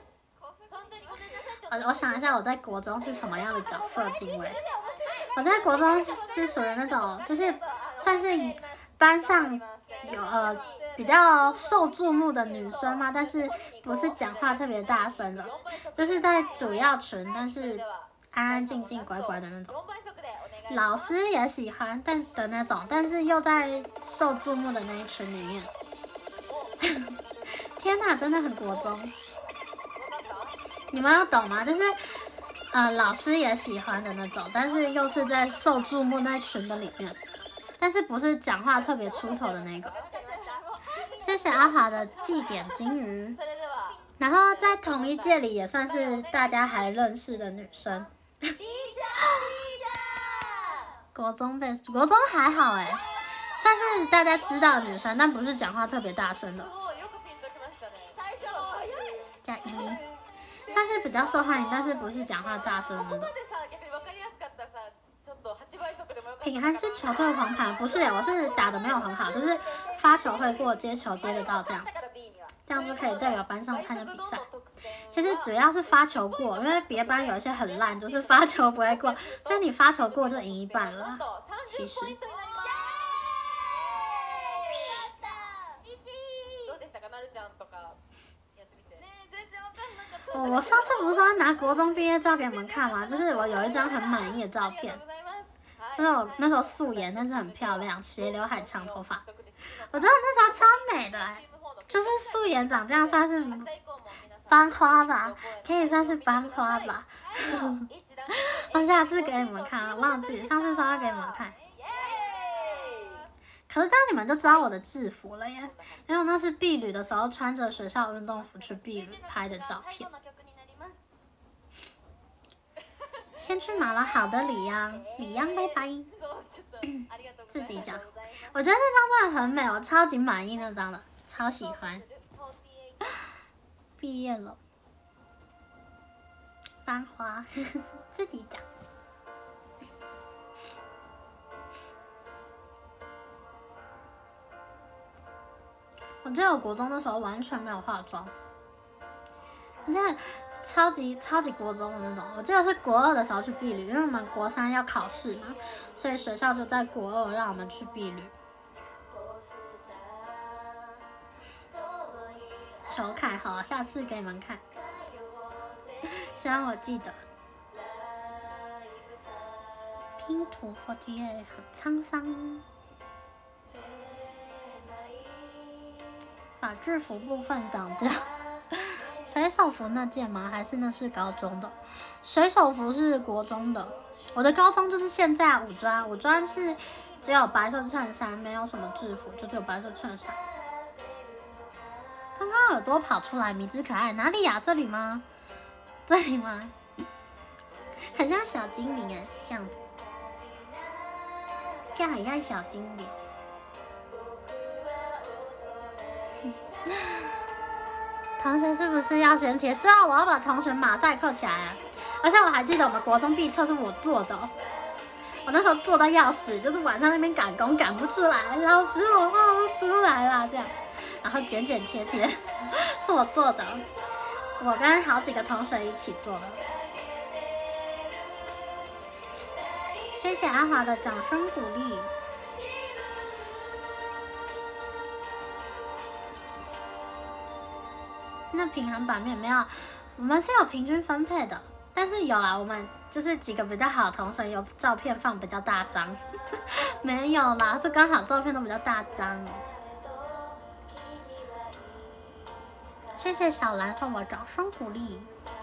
我想一下，我在国中是什么样的角色定位？我在国中是属于那种，就是算是班上有比较受注目的女生嘛，但是不是讲话特别大声的，就是在主要群，但是安安静静、乖乖的那种。 老师也喜欢的那种，但是又在受注目的那一群里面。天哪，真的很国中。你们要懂吗？就是老师也喜欢的那种，但是又是在受注目那群的里面，但是不是讲话特别出头的那个。谢谢阿华的祭典金鱼。然后在同一届里也算是大家还认识的女生。国中还好哎，算是大家知道的女生，但不是讲话特别大声的。加一，算是比较受欢迎，但是不是讲话大声的。品涵是球队黄牌，不是我是打的没有很好，就是发球会过，接球接得到这样就可以代表班上参加比赛。其实主要是发球过，因为别班有一些很烂，就是发球不会过，所以你发球过就赢一半了。其实。我上次不是说拿国中毕业照给你们看吗？就是我有一张很满意的照片，就是我那时候素颜，但是很漂亮，斜刘海长头发，我觉得我那时候超美的就是素颜长这样算是班花吧，可以算是班花吧。我下次给你们看，我忘记上次说要给你们看。可是这样你们就知道我的制服了耶，因为我那是毕旅的时候穿着学校运动服去毕旅拍的照片。先去买了好的李央，拜拜。自己讲，我觉得那张真的很美，我超级满意那张的，超喜欢。毕业了，班花，自己讲。我记得我国中的时候完全没有化妆，真的超级国中的那种。我记得是国二的时候去毕旅，因为我们国三要考试嘛，所以学校就在国二让我们去毕旅。求凯好，下次给你们看，希望我记得。拼图48很沧桑。把制服部分挡掉。水手服那件吗？还是那是高中的？水手服是国中的。我的高中就是现在五专是只有白色衬衫，没有什么制服，就只有白色衬衫。刚刚耳朵跑出来，迷之可爱，哪里呀？这里吗？这里吗？很像小精灵哎，这样子，看很像小精灵。同学是不是要先贴？知道我要把同学马赛克起来啊！而且我还记得我们国中毕测是我做的，我那时候做到要死，就是晚上那边赶工赶不出来，老师我画不出来啦这样，然后剪贴是我做的，我跟好几个同学一起做的。谢谢阿华的掌声鼓励。那平衡版面没有，我们是有平均分配的，但是有啦，我们就是几个比较好的同学有照片放比较大张，没有啦，是刚好照片都比较大张。谢谢小兰送我掌声鼓励。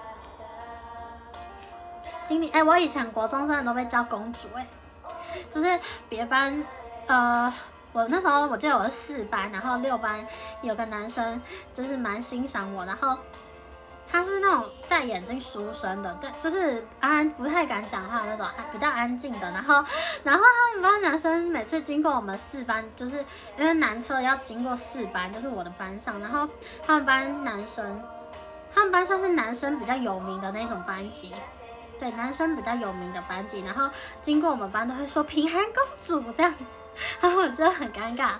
经理，我以前国中真的都被叫公主就是别班，我那时候我记得我是4班，然后6班有个男生就是蛮欣赏我，然后他是那种戴眼镜书生的，就是不太敢讲话的那种，比较安静的。然后他们班男生每次经过我们4班，就是因为男厕要经过4班，就是我的班上，然后他们班算是男生比较有名的那种班级。对，男生比较有名的班级，然后经过我们班都会说平安公主这样，然后我真的很尴尬。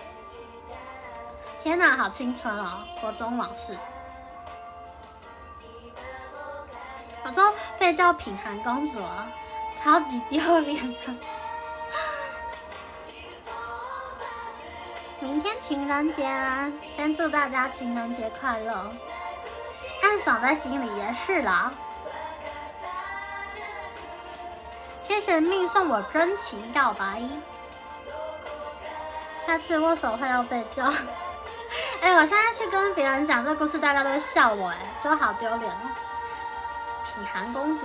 天哪，好青春哦，国中往事。我都被叫品涵公主了，超级丢脸的。明天情人节啊，先祝大家情人节快乐。暗爽在心里也是啦。谢谢谢命送我真情告白。下次握手会要被叫。哎，我现在去跟别人讲这个故事，大家都会笑我，哎，就好丢脸哦。品涵公主，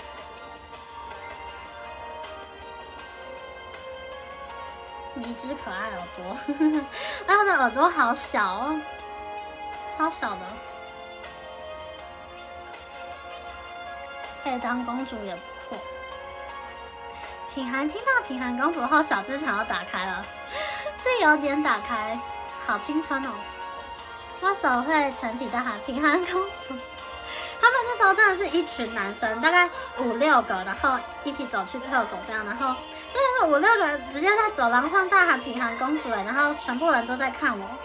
迷之可爱耳朵，哎，我的耳朵好小哦，超小的，可以当公主也不错。品涵听到品涵公主后，小剧场要打开了，是有点打开，好青春哦。握手会全体大喊品涵公主，他们那时候真的是一群男生，大概5、6个，然后一起走去厕所这样，然后真的是5、6个直接在走廊上大喊品涵公主然后全部人都在看我，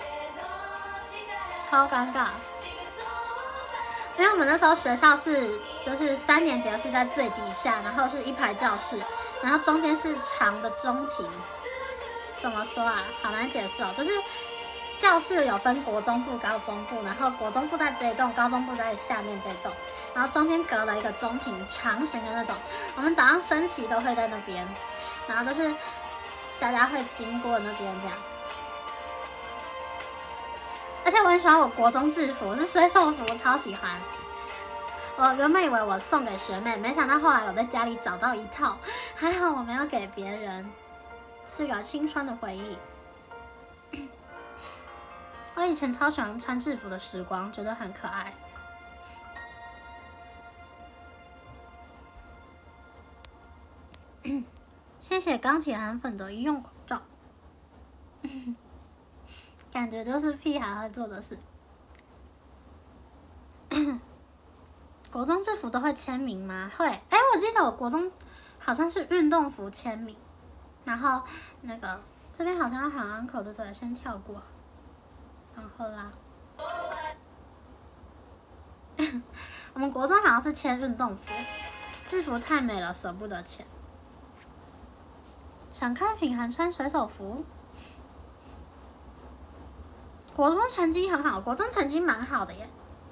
超尴尬。因为我们那时候学校是就是3年级是在最底下，然后是一排教室，然后中间是长的中庭。怎么说啊？好难解释哦，就是教室有分国中部、高中部，然后国中部在这一栋，高中部在下面这一栋，然后中间隔了一个中庭，长形的那种。我们早上升旗都会在那边，然后就是大家会经过那边这样。而且我很喜欢我国中制服，是水手服，我超喜欢。我原本以为我送给学妹，没想到后来我在家里找到一套，还好我没有给别人，是个青春的回忆。我以前超喜欢穿制服的时光，觉得很可爱。谢谢钢铁韩粉的医用口罩，感觉就是屁孩会做的事。国中制服都会签名吗？会。哎，我记得我国中好像是运动服签名，然后那个这边好像要喊安口，对不对？先跳过。然后啦，我们国中好像是签运动服，制服太美了，舍不得签。想看品涵穿水手服，国中成绩很好，国中成绩蛮好的耶，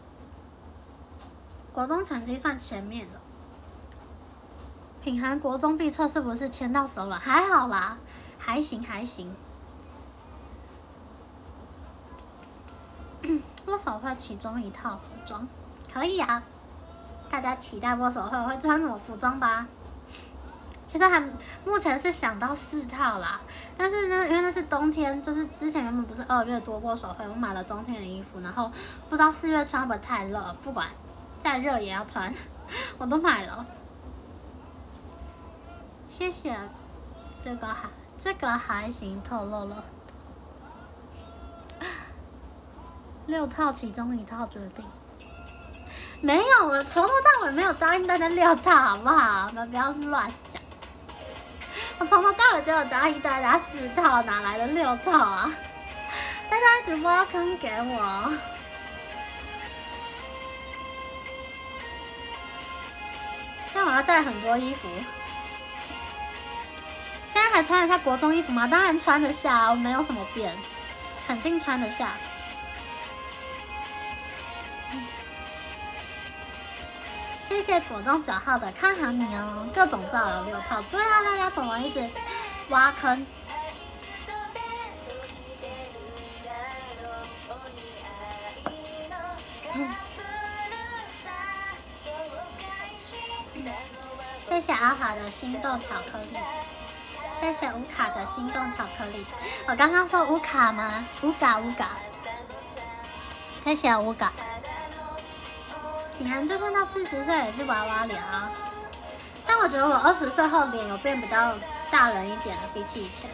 国中成绩算前面的。品涵国中必测是不是签到手软？还好啦，还行还行。握手会其中一套服装可以啊，大家期待握手会我会穿什么服装吧？其实目前是想到4套啦，但是呢，因为那是冬天，就是之前原本不是2月多握手会，我买了冬天的衣服，然后不知道4月穿会不会太热，不管再热也要穿，我都买了。谢谢，这个还行，透露了。6套其中1套决定，没有，我从头到尾没有答应大家6套，好不好？你们不要乱讲。我从头到尾只有答应大家4套，哪来的6套啊？大家一直挖坑给我。但我要带很多衣服。现在还穿得下国中衣服吗？当然穿得下，我没有什么变，肯定穿得下。谢谢果冻9号的看好你哦，各种造有6套，对啊，大家怎么一直挖坑？谢谢阿华的心动巧克力，谢谢乌卡的心动巧克力。我刚刚说乌卡吗？乌嘎，谢谢乌嘎。品涵就算到40岁也是娃娃脸啊，但我觉得我20岁后脸有变比较大人一点了，比起以前。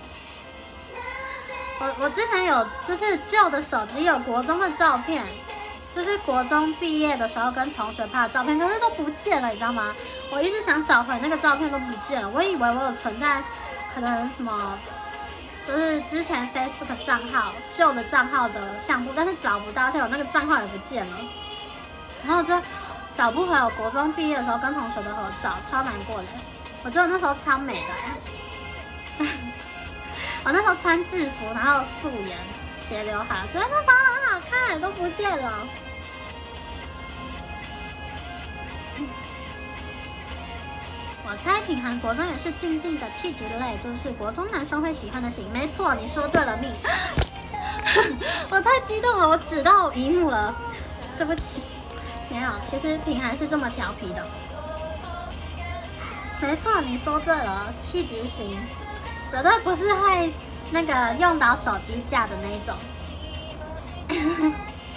我之前有就是旧的手机有国中的照片，就是国中毕业的时候跟同学拍的照片，可是都不见了，你知道吗？我一直想找回那个照片都不见了，我以为我有存在可能什么，就是之前 Facebook 账号旧的账号的相簿，但是找不到，而且我那个账号也不见了。然后我就找不回我国中毕业的时候跟同学的合照，超难过的。我觉得我那时候超美的，我那时候穿制服，然后素颜斜刘海，我觉得那时候很好看，都不见了。 我猜品涵国中也是静静的气质类，就是国中男生会喜欢的型。没错，你说对了命。我太激动了，我指到荧幕了，对不起。没有，其实品涵是这么调皮的。没错，你说对了，气质型，绝对不是会那个用到手机架的那一种。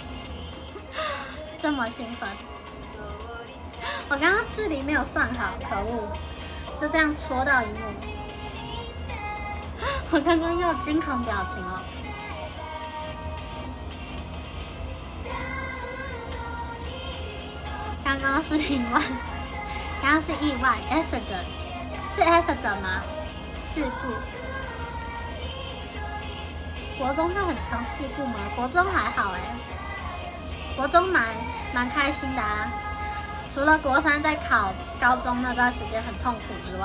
这么兴奋。我刚刚距离没有算好，可恶！就这样戳到荧幕，我刚刚又惊恐表情了。刚刚是意外，刚刚是意外 ，accident， 是 accident 吗？事故。国中就很常事故吗？国中还好国中蛮开心的啊。除了国三在考高中那段时间很痛苦之外，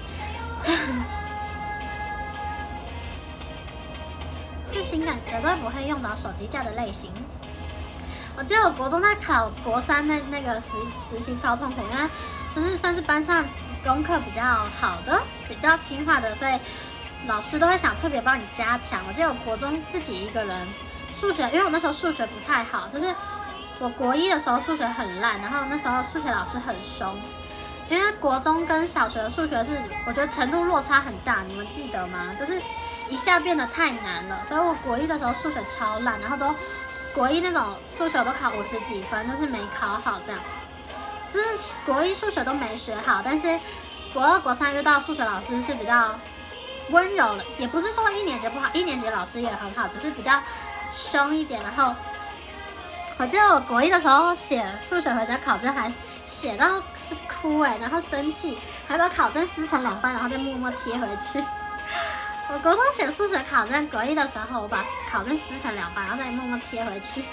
是情感绝对不会用到手机架的类型。我记得我国中在考国三那个时期超痛苦，因为就是算是班上功课比较好的、比较听话的，所以老师都会想特别帮你加强。我记得我国中自己一个人数学，因为我那时候数学不太好，就是我国一的时候数学很烂，然后那时候数学老师很凶，因为国中跟小学的数学是我觉得程度落差很大，你们记得吗？就是一下变得太难了，所以我国一的时候数学超烂，然后都国一那种数学都考50几分，就是没考好这样，就是国一数学都没学好，但是国二、国三遇到数学老师是比较温柔的，也不是说一年级不好，一年级老师也很好，只是比较凶一点，然后。我记得我国一的时候写数学回家考卷还写到哭然后生气，还把考卷撕成2半，然后再默默贴回去。我国中写数学考卷，国一的时候我把考卷撕成2半，然后再默默贴回去。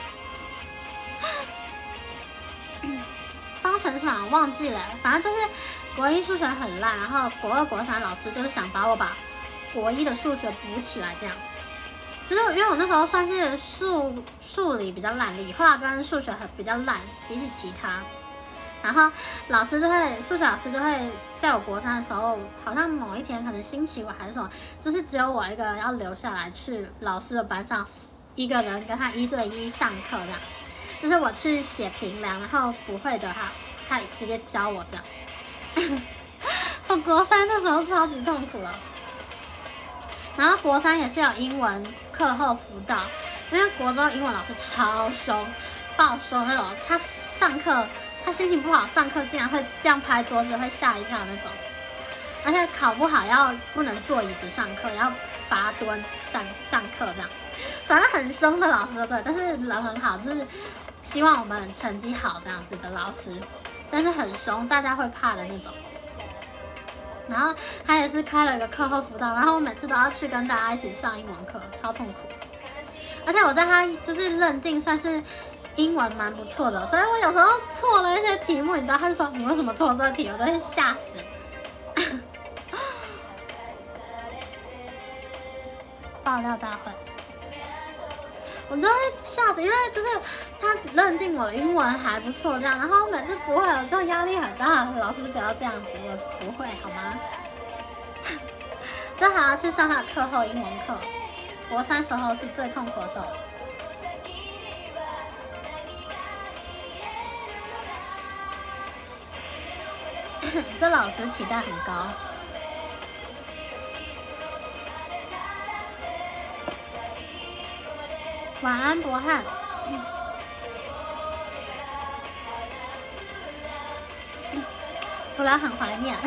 方程式我忘记了，反正就是国一数学很烂，然后国二、国三老师就是想把我把国一的数学补起来这样。就是因为我那时候算是数理比较烂，理化跟数学比较烂，比起其他。然后数学老师就会在我国三的时候，好像某一天可能星期五还是什么，就是只有我一个人要留下来去老师的班上，一个人跟他1对1上课这样。就是我去写评量，然后不会的他直接教我这样。我国三的时候超级痛苦了。然后国三也是有英文课后辅导，因为国中英文老师超凶，爆凶那种。他上课他心情不好，上课竟然会这样拍桌子，会吓一跳那种。而且考不好不能坐椅子上课，要罚蹲上课这样。反正很凶的老师对，但是人很好，就是希望我们成绩好这样子的老师，但是很凶，大家会怕的那种。然后他也是开了一个课后辅导，然后我每次都要去跟大家一起上英文课，超痛苦。而且我在他就是认定算是英文蛮不错的，所以我有时候错了一些题目，你知道他就说你为什么错这个题，我都会吓死。爆料大会，我都会吓死，因为就是他认定我英文还不错这样，然后我每次不会，我就压力很大。老师不要这样子，我不会好吗？就还要去上他的课后英文课，国三时候是最痛苦的时候。这老师期待很高。晚安，博翰。突然很怀念。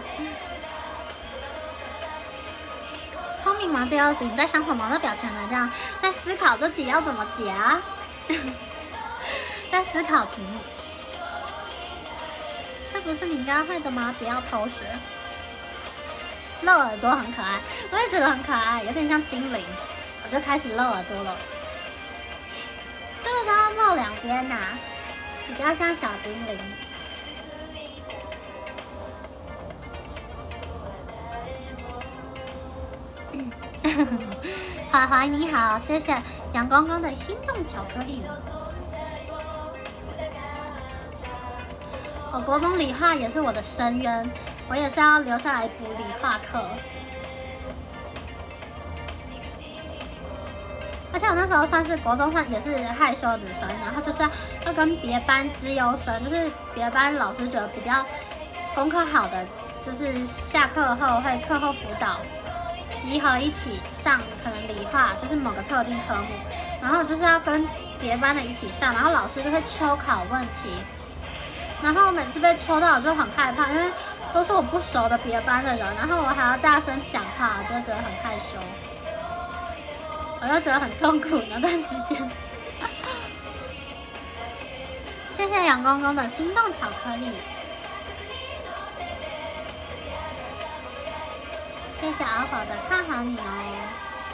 聪明吗？第2集你在想什么的表情呢？这样在思考这题要怎么解啊？在思考题目。这不是你应该会的吗？不要偷学。露耳朵很可爱，我也觉得很可爱，有点像精灵。我就开始露耳朵了。这个是要露2边呐，比较像小精灵。怀怀你好，谢谢阳光光的心动巧克力。我国中理化也是我的深渊， 我也是要留下来补理化课。而且我那时候算是国中也是害羞的女生，然后就是要跟别班资优生，就是别班老师觉得比较功课好的，就是下课后会课后辅导，集合一起上可能理化，就是某个特定科目，然后就是要跟别班的一起上，然后老师就会抽考问题，然后每次被抽到我就很害怕，因为都是我不熟的别班的人，然后我还要大声讲话，我就觉得很害羞。我就觉得很痛苦那段时间。谢谢杨公公的心动巧克力，谢谢阿华的看好你哦。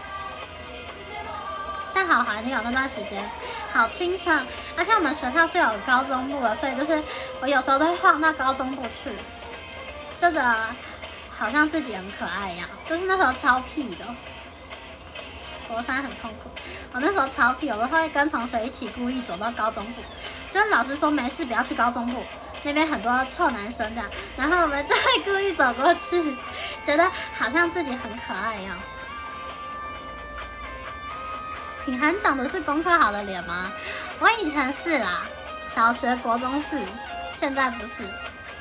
但好怀念有那段时间，好清纯。而且我们学校是有高中部的，所以就是我有时候都会晃到高中部去，就觉得好像自己很可爱一样。就是那时候超屁的。国三很痛苦，我那时候超屁，我都会跟同学一起故意走到高中部，就是老师说没事不要去高中部，那边很多臭男生这样，然后我们就会故意走过去，觉得好像自己很可爱一样。品涵长的是功课好的脸吗？我以前是啦，小学、国中是，现在不是。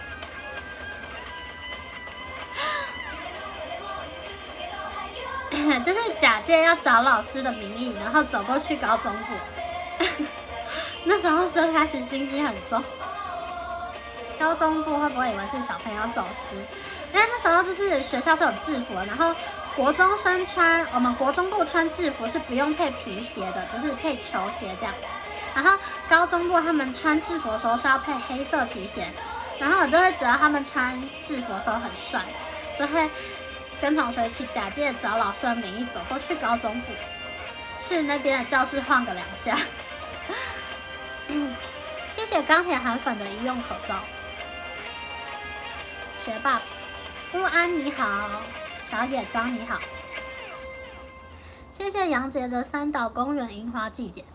就是假借要找老师的名义，然后走过去高中部。那时候就开始心机很重。高中部会不会以为是小朋友走失？因为那时候就是学校是有制服的，然后国中生我们国中部穿制服是不用配皮鞋的，就是配球鞋这样。然后高中部他们穿制服的时候是要配黑色皮鞋，然后我就会觉得他们穿制服的时候很帅，就会跟同学一起假借找老师的名义走过去高中部，去那边的教室晃个2下。谢谢钢铁韩粉的医用口罩。学霸乌安你好，小野张你好。谢谢杨杰的三岛公园樱花祭典。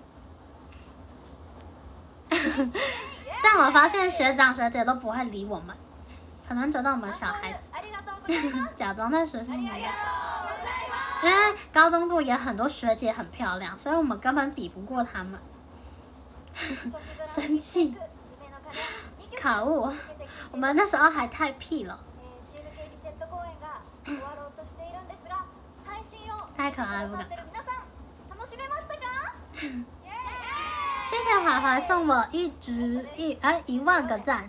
但我发现学长学姐都不会理我们，可能觉得我们小孩子。假装在学校里面，因为高中部也很多学姐很漂亮，所以我们根本比不过他们。生气，可恶！我们那时候还太屁了，太可爱不敢。谢谢怀怀送我1万个赞。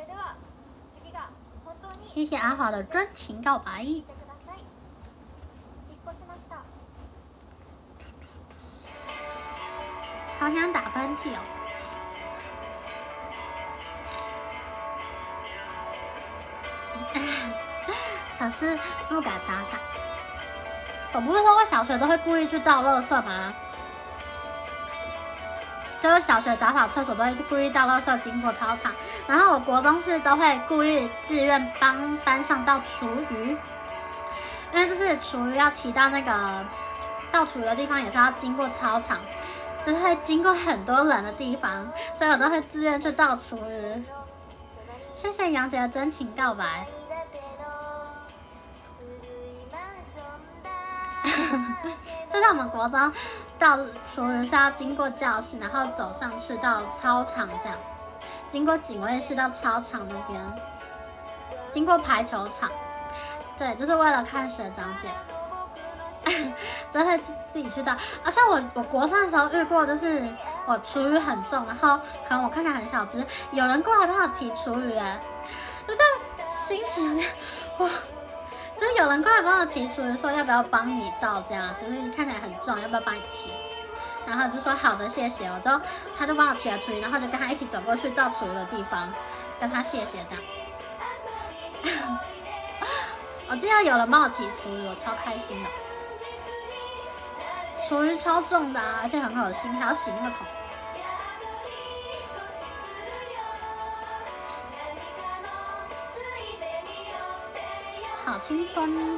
谢谢阿华的真情告白。好想打喷嚏哦！可是不敢搭讪。我不是说我小学都会故意去倒垃圾吗？就是小学打扫厕所都会故意倒垃圾经过操场，然后我国中是都会故意自愿帮班上倒厨余，因为就是厨余要提到那个倒厨余的地方也是要经过操场，就是会经过很多人的地方，所以我都会自愿去倒厨余。谢谢杨杰的真情告白。就是我们国中到厨余是要经过教室，然后走上去到操场这样，经过警卫室到操场那边，经过排球场，对，就是为了看学长姐，就会自己去倒。而且我国三的时候遇过，就是我厨余很重，然后可能我看起来很小只，有人过来跟我提厨余，我就心情哇。就是有人过来帮我提厨余，说要不要帮你倒，这样就是看起来很重，要不要帮你提？然后就说好的，谢谢。他就帮我提了厨余，然后就跟他一起走过去倒厨余的地方，跟他谢谢这样。我记得有人帮我提厨余，我超开心的。厨余超重的而且很恶心，还要洗那个桶。好青春。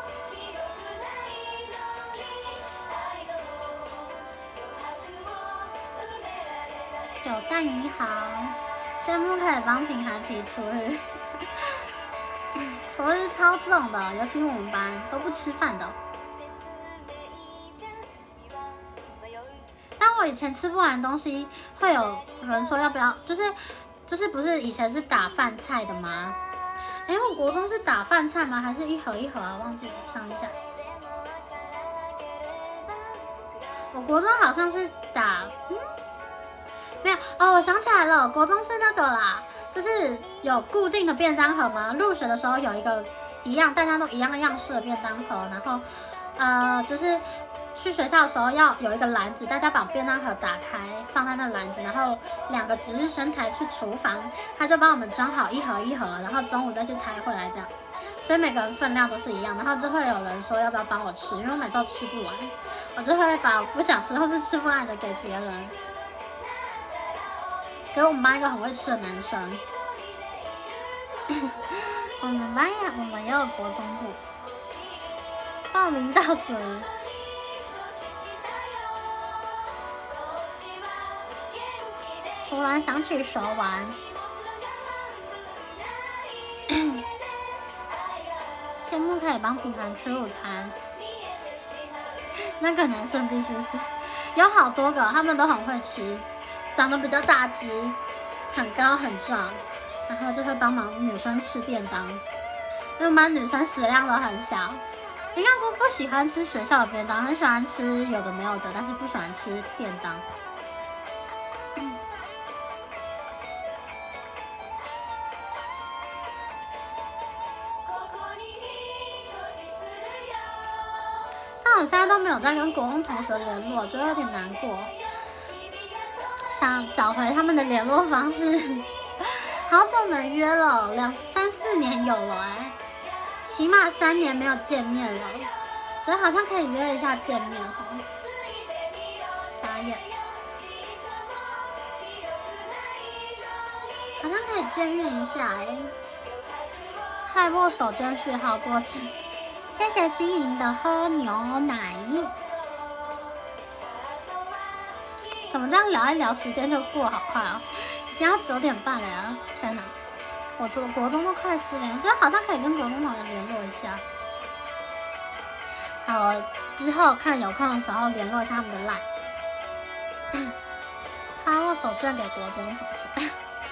九蛋你好，羡慕可以帮品涵提厨余。 厨师超重的，尤其我们班都不吃饭的。但我以前吃不完的东西，会有人说要不要，就是不是以前是打饭菜的吗？哎，我国中是打饭菜吗？还是一盒一盒啊？忘记了，想一下。我国中好像是打，没有哦，我想起来了，国中是那个啦，就是有固定的便当盒嘛。入学的时候有一个一样，大家都一样样式的便当盒，然后就是去学校的时候要有一个篮子，大家把便当盒打开放在那篮子，然后2个值日生抬去厨房，他就帮我们装好一盒一盒，然后中午再去抬回来这样。所以每个人分量都是一样，然后就会有人说要不要帮我吃，因为我每次都吃不完，我就会把我不想吃或是吃不完的给别人。给我们班一个很会吃的男生。我们班呀，我们也有国中部。报名到组。突然想起蛇丸。羡慕可以帮品涵吃午餐。那个男生必须是，有好多个，他们都很会吃。长得比较大只，很高很壮，然后就会帮忙女生吃便当。因为我们女生食量都很小，应该说不喜欢吃学校的便当，很喜欢吃有的没有的，但是不喜欢吃便当。但我现在都没有在跟国中同学联络，觉得有点难过。想找回他们的联络方式，好久没约了，2、3、4年有了起码3年没有见面了，觉得好像可以约一下见面哦。傻眼，好像可以见面一下太握手真是好多次，谢谢新颖的喝牛奶。怎么这样聊一聊，时间就过好快哦！已经要9点半了呀！天哪，我国中都快失联，我觉得好像可以跟国中同学联络一下。好，我之后看有空的时候联络一下他们的 LINE， 发握手券给国中同学。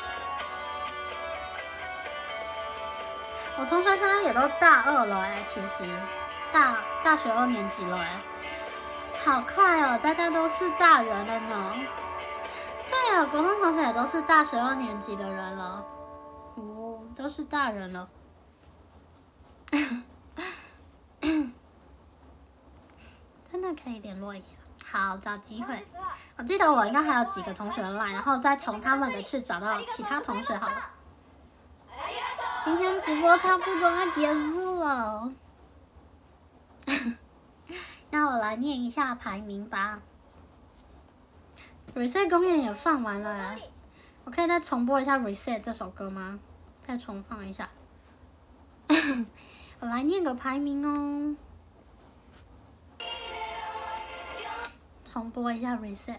我同学现在也都大2了其实大学2年级了好快哦，大家都是大人了呢。对啊，国中同学也都是大学2年级的人了，都是大人了。真的可以联络一下，好，找机会。我记得我应该还有几个同学的 LINE， 然后再从他们的去找到其他同学好了。今天直播差不多要结束了。那我来念一下排名吧。Reset 公演也放完了我可以再重播一下 Reset 这首歌吗？再重放一下。我来念个排名哦。重播一下 Reset。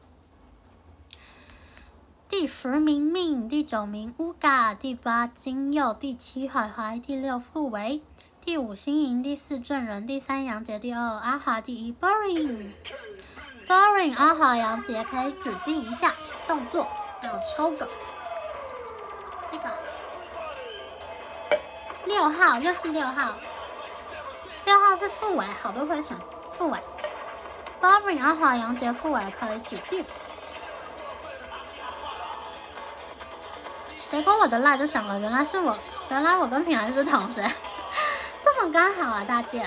第10名命，第9名乌嘎，第8金佑，第7怀怀，第6傅维。第5新颖，第4郑人，第3杨杰，第2阿华，第1 Boring 阿华杨杰可以指定一下动作，让我抽个这个6号，又是6号，6号是傅伟，好多灰尘，傅伟 Boring 阿华杨杰傅伟可以指定。结果我的 LINE 就想了，原来我跟品涵是同学。这么刚好啊，大姐！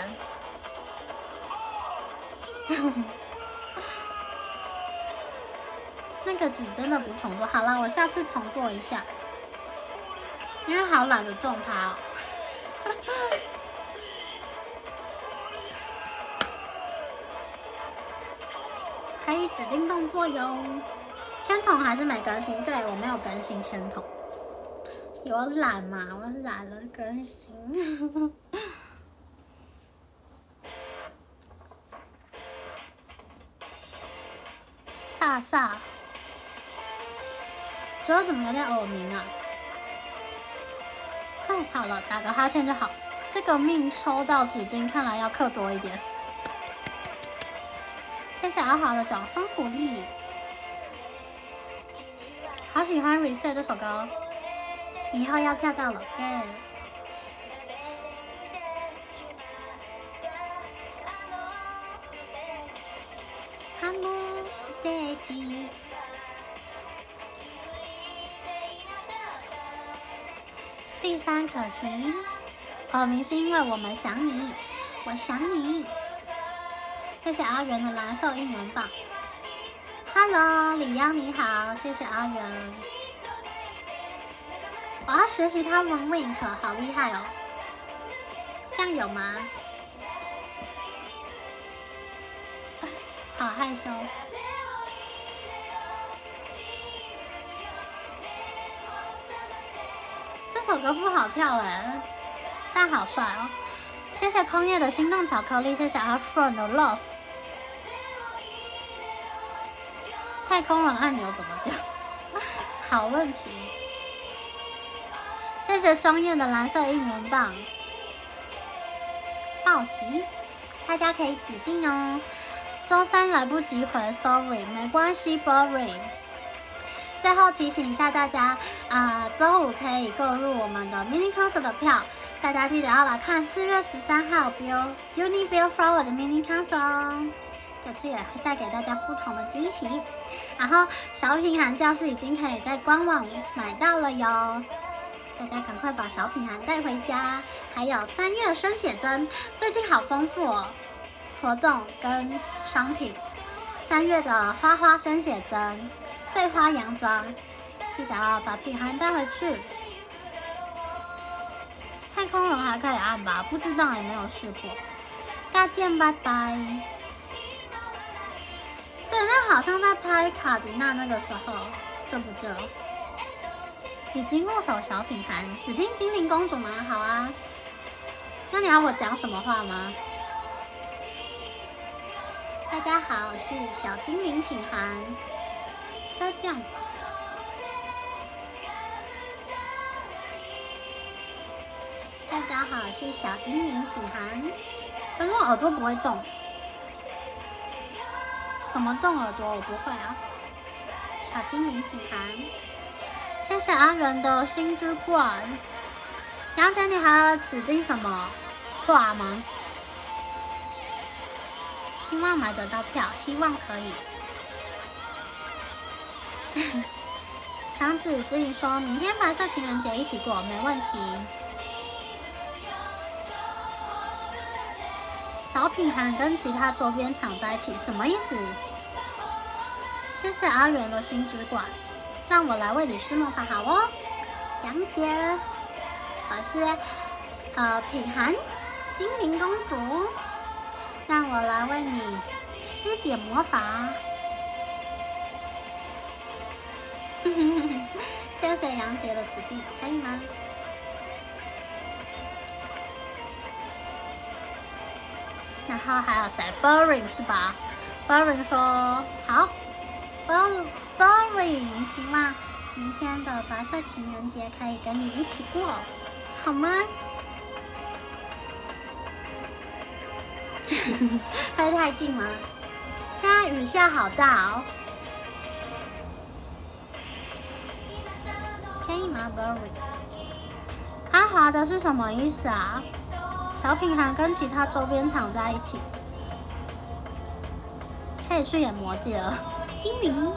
那个纸真的不重做，好了，我下次重做一下，因为好懒得动它哦。可以指定动作哟。签筒还是没更新，对我没有更新签筒，我懒嘛，我懒了更新。飒飒，觉得怎么有点耳鸣啊？唉， 好了，打个哈欠就好。这个命抽到纸巾，看来要氪多一点。谢谢阿华的掌声鼓励。好喜欢《Reset》这首歌，以后要跳到了，耶！哈姆Daddy，第三可行。耳鸣是因为我们想你，我想你。谢谢阿元的蓝色应援棒。Hello， 李央你好，谢谢阿元。我要学习他们 Wink， 好厉害哦！这样有吗？好害羞。这首歌不好跳哎，但好帅哦！谢谢空叶的心动巧克力，谢谢阿 Fron 的 Love。太空人按钮怎么掉？好问题。谢谢双叶的蓝色应援棒。报题，大家可以指定哦。周三来不及回 ，sorry， 没关系 ，boring。最后提醒一下大家，周五可以购入我们的 mini concert 的票，大家记得要来看4月13号 Uni Bill Flower 的 mini concert 哦。这次也会带给大家不同的惊喜。然后小品涵教室已经可以在官网买到了哟，大家赶快把小品涵带回家。还有3月生写真，最近好丰富哦，活动跟商品。3月的花花生写真、碎花洋装，记得要把品涵带回去。太空人还可以按吧，不知道也没有试过。大见，拜拜。对，那好像在拍卡迪娜那个时候，这不这已经入手小品涵，指定精灵公主吗？好啊。那你要我讲什么话吗？大家好，我是小精灵品涵。要这样子。大家好，我是小精灵品涵。但是我耳朵不会动。怎么动耳朵？我不会啊。小精灵品涵，谢谢阿元的心之冠。杨姐，你还要指定什么话吗？希望买得到票，希望可以。想指定说明天白色情人节一起过，没问题。小品涵跟其他周边躺在一起，什么意思？谢谢阿元的心之冠，让我来为你施魔法好哦，杨姐。我是品涵精灵公主，让我来为你施点魔法。谢谢杨杰的指定，可以吗？然后还有谁 ？Boring 是吧 ？Boring 说好 ，Boring 希望明天的白色情人节可以跟你一起过，好吗？会太近吗？现在雨下好大哦。可以吗 ？Boring。阿华的是什么意思啊？小品涵跟其他周边躺在一起，可以去演魔戒了。精灵，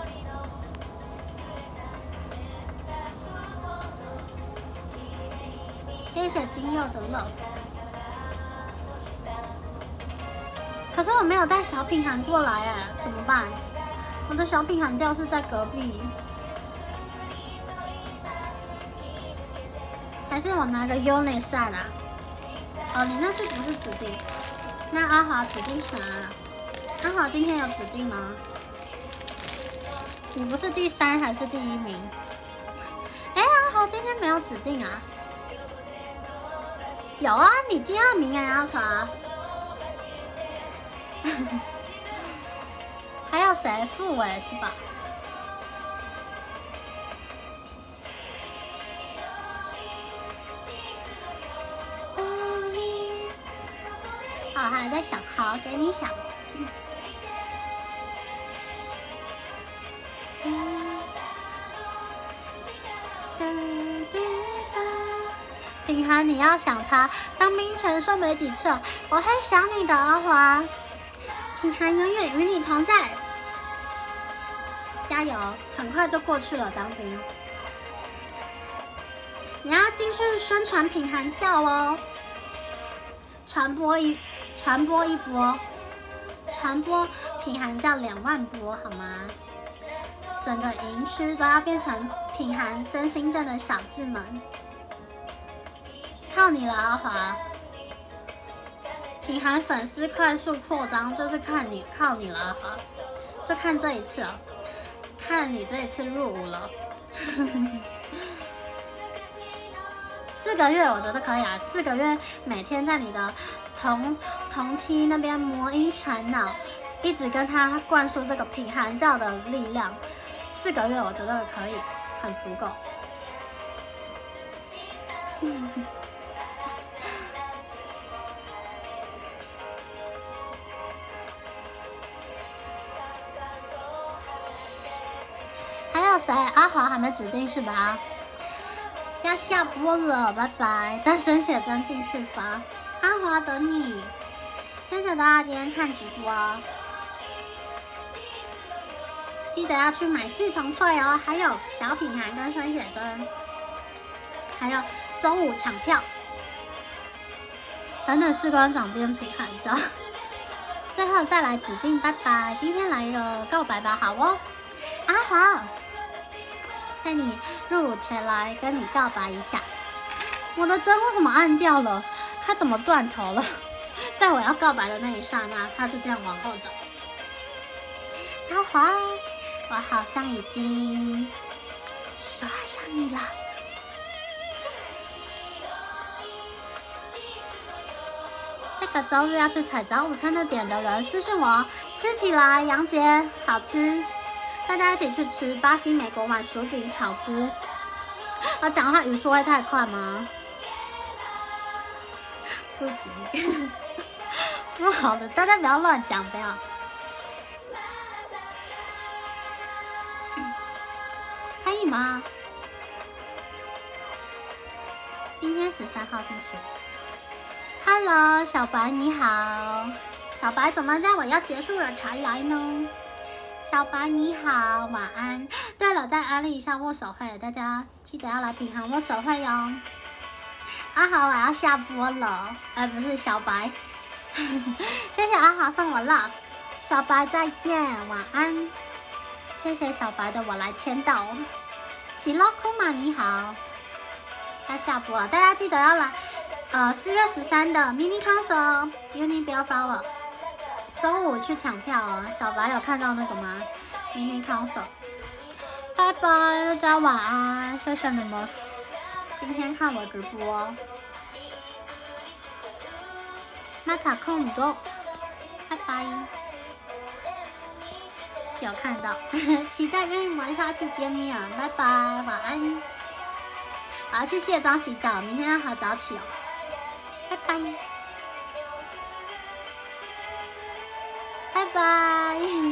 谢谢金佑的 love。可是我没有带小品涵过来哎，怎么办？我的小品涵教室在隔壁，还是我拿个 unit 扇啊？哦，你那次不是指定，那阿华指定啥？阿华今天有指定吗？你不是第3还是第1名？哎，阿华今天没有指定啊？有啊，你第2名哎，阿华。还有谁？傅伟是吧？ 我还在想，好，给你想。品涵，你要想他，当兵前说没几次，我会想你的，阿华。品涵永远与你同在，加油，很快就过去了当兵。你要继续宣传品涵教哦，传播一波，传播品涵教2万波好吗？整个营区都要变成品涵真心正的小智们，靠你了，阿华。品涵粉丝快速扩张，就是靠你了，阿华。就看这一次了，看你这一次入伍了。4个月我觉得可以啊，4个月每天在你的同梯那边魔音缠脑，一直跟他灌输这个品涵教的力量。4个月我觉得可以，很足够。还有谁？阿华还没指定是吧？要下播了，拜拜！但生写真继续发，阿华等你。谢谢大家今天看直播哦，记得要去买4重脆哦，还有小品涵跟生写真，还有中午抢票，等等士官长变品涵照。最后再来指定，拜拜！今天来一个告白吧，好哦，阿华。在你入伍前来跟你告白一下。我的灯为什么暗掉了？它怎么断头了？在我要告白的那一刹那，它就这样往后倒。阿华，我好像已经喜欢上你了。这个周日要去采早午餐的点的人私信我，吃起来，杨杰好吃。大家一起去吃巴西美国碗薯饼炒菇。我讲话语速会太快吗？不急，不好的，大家不要乱讲，不要。可以吗？今天13号星期五。Hello， 小白你好。小白怎么在我要结束了才来呢？小白你好，晚安。对了，再安利一下握手会，大家记得要来品涵握手会哟。阿豪，我要下播了，不是小白。谢谢阿豪送我 love， 小白再见，晚安。谢谢小白的我来签到。喜乐库玛你好，要下播了，大家记得要来。4月13的 mini concert Uni Bell Flower。中午去抢票啊！小白有看到那个吗 ？mini concert， 拜拜，大家晚安，谢谢你们今天看我直播。马塔控多，拜拜。有看到，期待跟你们下次见面，拜拜，晚安。我要去卸妆洗澡，明天要好早起哦，拜拜。拜拜。